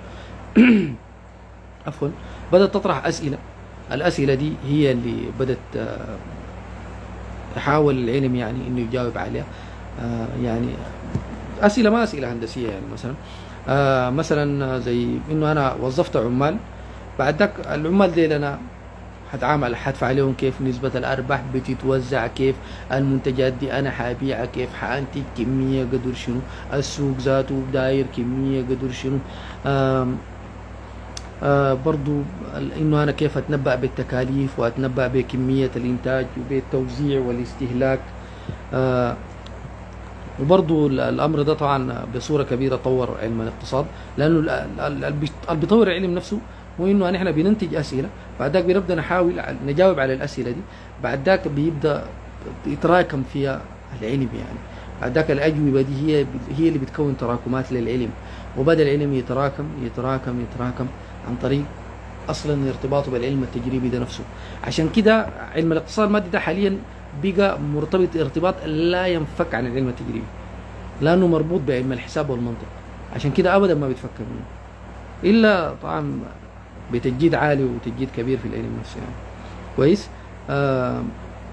عفوا بدأت تطرح أسئلة، الأسئلة دي هي اللي بدأت آه، يحاول العلم يعني إنه يجاوب عليها. آه، يعني أسئلة ما أسئلة هندسية يعني مثلا آه، مثلا زي إنه أنا وظفت عمال، بعد ذاك العمال دي أنا هتعامل هدفع عليهم كيف، نسبة الأرباح بتتوزع كيف، المنتجات دي أنا حبيعها كيف، حأنتج كمية قدر شنو، السوق ذاته داير كمية قدر شنو. آم آه برضو انه انا كيف اتنبأ بالتكاليف واتنبأ بكمية الانتاج وبالتوزيع والاستهلاك. آه وبرضو الامر ده طبعا بصورة كبيرة طور علم الاقتصاد، لانه اللي بيطور العلم نفسه هو انه احنا بننتج اسئلة، بعد ذاك بنبدا نحاول نجاوب على الاسئلة دي، بعد ذاك بيبدا يتراكم فيها العلم يعني، بعد ذاك الاجوبة دي هي هي اللي بتكون تراكمات للعلم، وبدا العلم يتراكم يتراكم يتراكم عن طريق اصلا ارتباطه بالعلم التجريبي ده نفسه. عشان كده علم الاقتصاد المادي ده حاليا بقى مرتبط ارتباط لا ينفك عن العلم التجريبي، لانه مربوط بعلم الحساب والمنطق، عشان كده ابدا ما بيتفك منه الا طبعا بتجديد عالي وتجديد كبير في العلم نفسه يعني. كويس. آه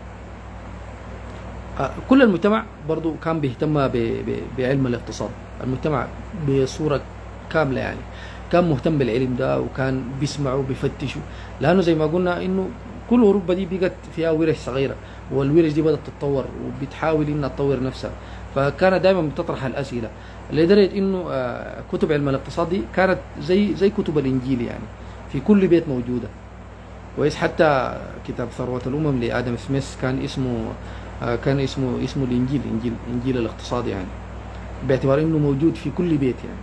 آه كل المجتمع برضو كان بيهتم بعلم الاقتصاد، المجتمع بصورة كاملة يعني كان مهتم بالعلم ده، وكان بيسمعوا بيفتشوا، لانه زي ما قلنا انه كل اوروبا دي بقت فيها ورش صغيره، والورش دي بدات تتطور وبتحاول انها تطور نفسها، فكانت دائما بتطرح الاسئله، لدرجه انه كتب علم الاقتصاد دي كانت زي زي كتب الانجيل يعني في كل بيت موجوده. كويس. حتى كتاب ثروه الامم لادم سميث كان اسمه كان اسمه اسمه الانجيل، انجيل انجيل الاقتصاد يعني، باعتبار انه موجود في كل بيت يعني.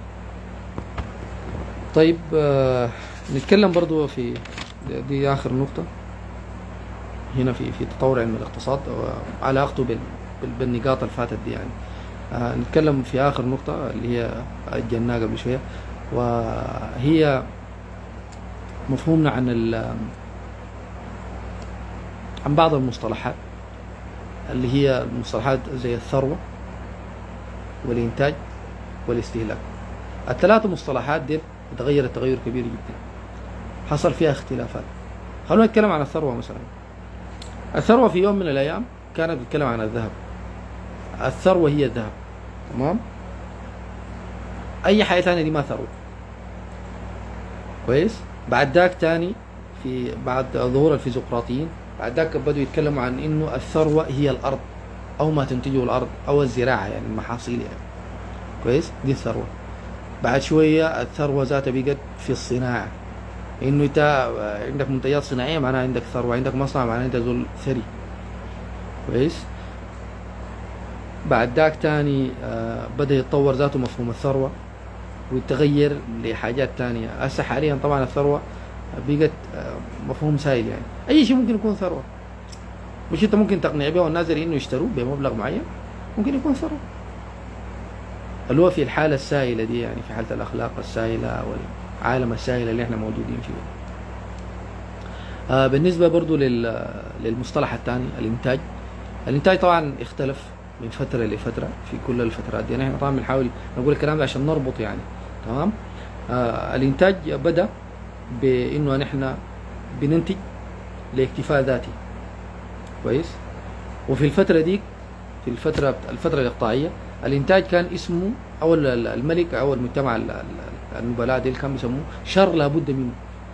طيب آه نتكلم برضو في دي آخر نقطة هنا في في تطور علم الاقتصاد وعلاقته بال بالنقاط اللي فاتت دي يعني. آه نتكلم في آخر نقطة اللي هي أجلناها قبل شوية، وهي مفهومنا عن عن بعض المصطلحات اللي هي المصطلحات زي الثروة والإنتاج والاستهلاك. الثلاث مصطلحات دي تغيرت تغير كبير جدا، حصل فيها اختلافات. خلونا نتكلم عن الثروة مثلا. الثروة في يوم من الأيام كانت بتتكلم عن الذهب، الثروة هي الذهب. تمام. اي حاجه ثانيه دي ما ثروه. كويس. بعد ذاك تاني في بعد ظهور الفيزيقراطيين بعد ذاك بدوا يتكلموا عن انه الثروه هي الارض او ما تنتجه الارض او الزراعه، يعني المحاصيل يعني. كويس. دي الثروه. بعد شويه الثروه ذاتها بقت في الصناعه، انه انت عندك منتجات صناعيه معناها عندك ثروه، عندك مصنع معناها انت زول ثري. كويس. بعد ذاك تاني آه بدا يتطور ذاته مفهوم الثروه ويتغير لحاجات تانية. هسه حاليا طبعا الثروه بقت آه مفهوم سائل، يعني اي شيء ممكن يكون ثروه. مش انت ممكن تقنع به والناس انه يشتروه بمبلغ معين، ممكن يكون ثروه. اللي هو في الحاله السائله دي، يعني في حاله الاخلاق السائله والعالم السائل اللي احنا موجودين فيه. آه بالنسبه برضو لل للمصطلح الثاني الانتاج. الانتاج طبعا اختلف من فتره لفتره في كل الفترات دي، يعني احنا طبعا بنحاول نقول الكلام ده عشان نربط يعني. تمام. آه الانتاج بدا بانه نحن بننتج لاكتفاء ذاتي. كويس. وفي الفتره دي في الفتره الفتره الاقطاعيه الانتاج كان اسمه او الملك او المجتمع النبلاء دي كانوا بيسموه شر لابد منه.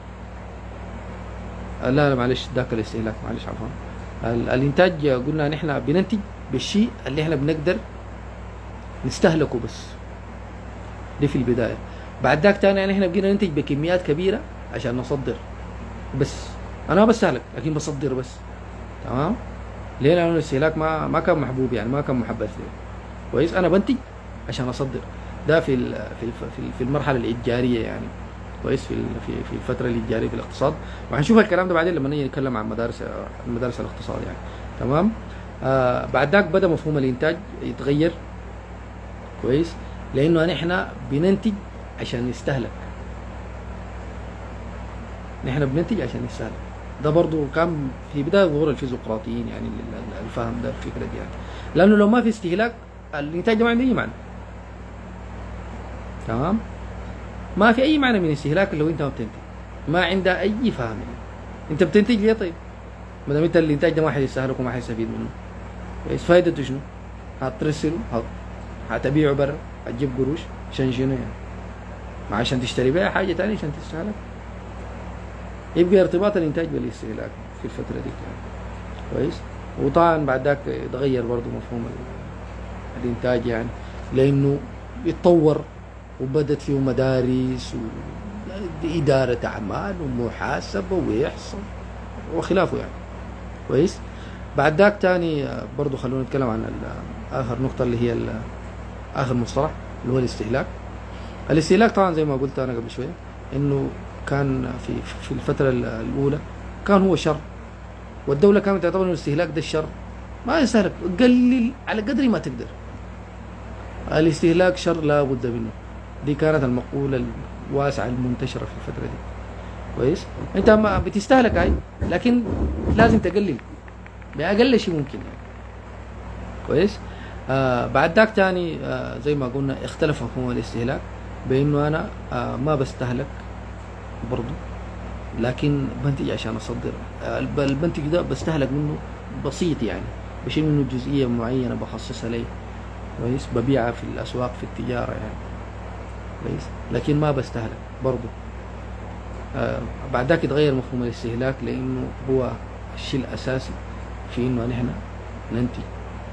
لا لا معلش ذاك الاستهلاك، معلش عفوا. الانتاج قلنا نحن بننتج بالشيء اللي احنا بنقدر نستهلكه بس، دي في البدايه. بعد ذاك تاني يعني احنا بقينا ننتج بكميات كبيره عشان نصدر بس. انا ما بستهلك لكن بصدر بس. تمام. ليه؟ لانه الاستهلاك ما ما كان محبوب، يعني ما كان محبذ لي. كويس. انا بنتج عشان اصدر. ده في في في المرحله الاتجاريه يعني. كويس. في في في الفتره الاتجاريه في الاقتصاد، وهنشوف الكلام ده بعدين لما نيجي نتكلم عن مدارس مدارس الاقتصاد يعني. تمام. آه بعد ذاك بدا مفهوم الانتاج يتغير. كويس. لانه نحن بننتج عشان نستهلك. نحن بننتج عشان نستهلك. ده برضو كان في بدايه ظهور الفيزيقراطيين، يعني الفهم ده الفكره دي يعني. لانه لو ما في استهلاك الانتاج ده ما عنده اي معنى. تمام. ما في اي معنى من الاستهلاك لو انت ما بتنتج، ما عندها اي فهم يعني. انت بتنتج ليه طيب؟ ما دام انت الانتاج ده ما حيستهلك وما حيستفيد منه. كويس. فائدته شنو؟ هترسله، هتبيعه برا، هتجيب قروش عشان شنو يعني؟ ما عشان تشتري بيها حاجه ثانيه عشان تستهلك. يبقى ارتباط الانتاج بالاستهلاك في الفتره دي يعني. كويس. وطبعا بعد ذاك يتغير برضه مفهوم الانتاج يعني، لانه يتطور وبدت فيه مدارس وإدارة أعمال ومحاسبة وإحصاء وخلافه يعني. كويس. بعد ذاك تاني برضو خلونا نتكلم عن آخر نقطة اللي هي آخر مصطلح اللي هو الاستهلاك. الاستهلاك طبعا زي ما قلت أنا قبل شوية إنه كان في في الفترة الأولى كان هو شر، والدولة كانت تعتبر إنه الاستهلاك ده الشر. ما يستهلك، قلل على قدر ما تقدر. الاستهلاك شر لا بد منه. دي كانت المقولة الواسعة المنتشرة في الفترة دي. كويس. انت ما بتستهلك هاي، لكن لازم تقلل بأقل شيء ممكن يعني. كويس. آه بعد ذاك تاني آه زي ما قلنا اختلف مفهوم الاستهلاك بانه انا آه ما بستهلك برضو، لكن بنتج عشان اصدر. آه البنتج ده بستهلك منه بسيط يعني، بشيل منه جزئية معينة بخصصها لي. كويس. ببيعها في الاسواق في التجارة يعني. كويس. لكن ما بستهلك برضو. آه بعد ذاك يتغير مفهوم الاستهلاك لانه هو الشيء الاساسي في انه نحن ننتج.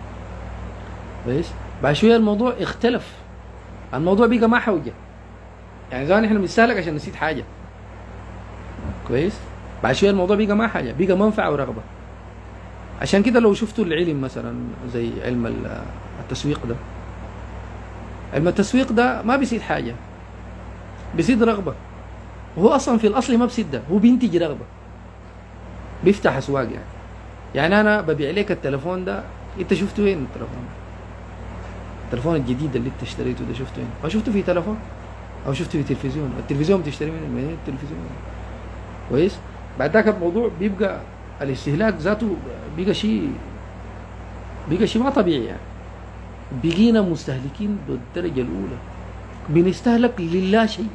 كويس. بعد شويه الموضوع اختلف، الموضوع بقى ما حوجه، يعني زمان احنا بنستهلك عشان نسيت حاجه. كويس. بعد شويه الموضوع بقى ما حاجه، بقى منفعه ورغبه. عشان كده لو شفتوا العلم مثلا زي علم التسويق ده، علم التسويق ده ما بيسيد حاجه، بيسيد رغبه. وهو اصلا في الاصل ما بيسيد ده، هو بينتج رغبه، بيفتح اسواق يعني. يعني انا ببيع لك التليفون ده، انت شفته وين التليفون؟ التليفون الجديد اللي انت اشتريته ده شفته وين؟ او شفته في تليفون او شفته في تلفزيون. التلفزيون بتشتري منين؟ من التلفزيون. كويس. بعد ذاك الموضوع بيبقى الاستهلاك ذاته بيبقى شيء بيبقى شيء ما طبيعي يعني. بقينا مستهلكين بالدرجه الاولى، بنستهلك لله شيء.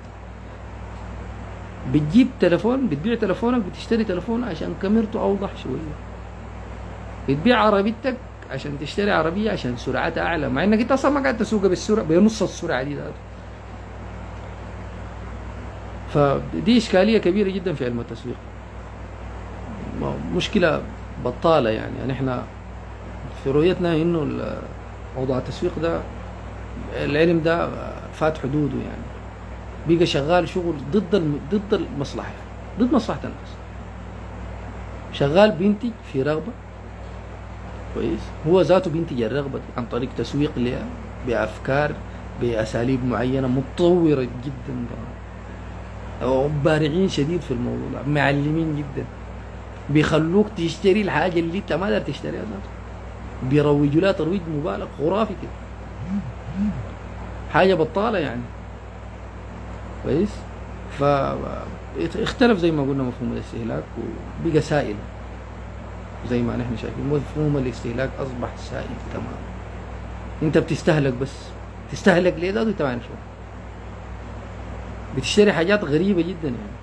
بتجيب تليفون، بتبيع تليفونك، بتشتري تليفون عشان كاميرته اوضح شويه. بتبيع عربيتك عشان تشتري عربيه عشان سرعتها اعلى، مع انك انت اصلا ما قاعد تسوقها بالسرعه بنص السرعه دي ذاته. فدي اشكاليه كبيره جدا في علم التسويق، مشكله بطاله يعني. يعني احنا في رؤيتنا انه موضوع التسويق ده، العلم ده فات حدوده يعني، بقى شغال شغل ضد الم... ضد المصلحه، ضد مصلحه الناس. شغال بينتج في رغبه كويس، هو ذاته بينتج الرغبه دي عن طريق تسويق لها بافكار باساليب معينه متطوره جدا، بارعين شديد في الموضوع، معلمين جدا، بيخلوك تشتري الحاجه اللي انت ما قدرت تشتريها ذاته، بيروجوا لها ترويج مبالغ خرافي كده، حاجه بطاله يعني كويس. فاختلف زي ما قلنا مفهوم الاستهلاك وبقى سائل، زي ما نحن شايفين مفهوم الاستهلاك اصبح سائل تماما. انت بتستهلك بس، تستهلك ليه؟ ده انت ما عارف شو، بتشتري حاجات غريبه جدا يعني.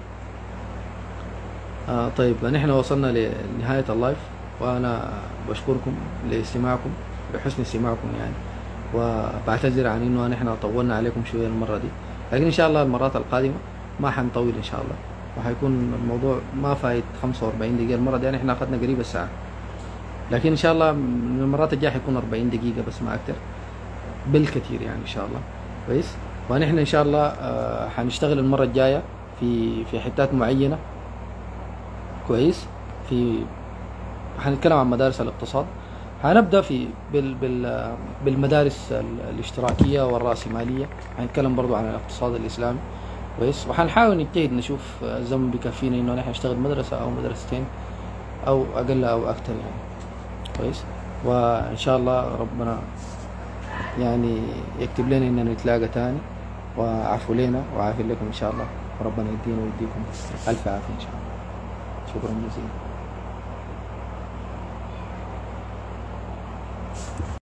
آه طيب نحن وصلنا لنهايه اللايف، وانا بشكركم لاستماعكم، لحسن استماعكم يعني، وبعتذر عن انه نحن طولنا عليكم شويه المره دي، لكن ان شاء الله المرات القادمه ما حنطول ان شاء الله، وحيكون الموضوع ما فايت خمسة وأربعين دقيقه. المره دي احنا اخذنا قريب الساعه، لكن ان شاء الله من المرات الجايه حيكون أربعين دقيقه بس ما اكثر بالكثير يعني ان شاء الله كويس. ونحن ان شاء الله آه حنشتغل المره الجايه في في حتات معينه كويس. في حنتكلم عن مدارس الاقتصاد، هنبدا في بال بال بالمدارس الاشتراكيه والراسماليه، هنتكلم برضو عن الاقتصاد الاسلامي كويس، وحنحاول نجتهد نشوف الزمن بيكفينا انه نحن نشتغل مدرسه او مدرستين او اقل او اكثر يعني كويس. وان شاء الله ربنا يعني يكتب لنا اننا نتلاقى تاني، وعفو لنا وعافي لكم ان شاء الله، وربنا يدينا ويديكم الف عافيه ان شاء الله. شكرا جزيلا.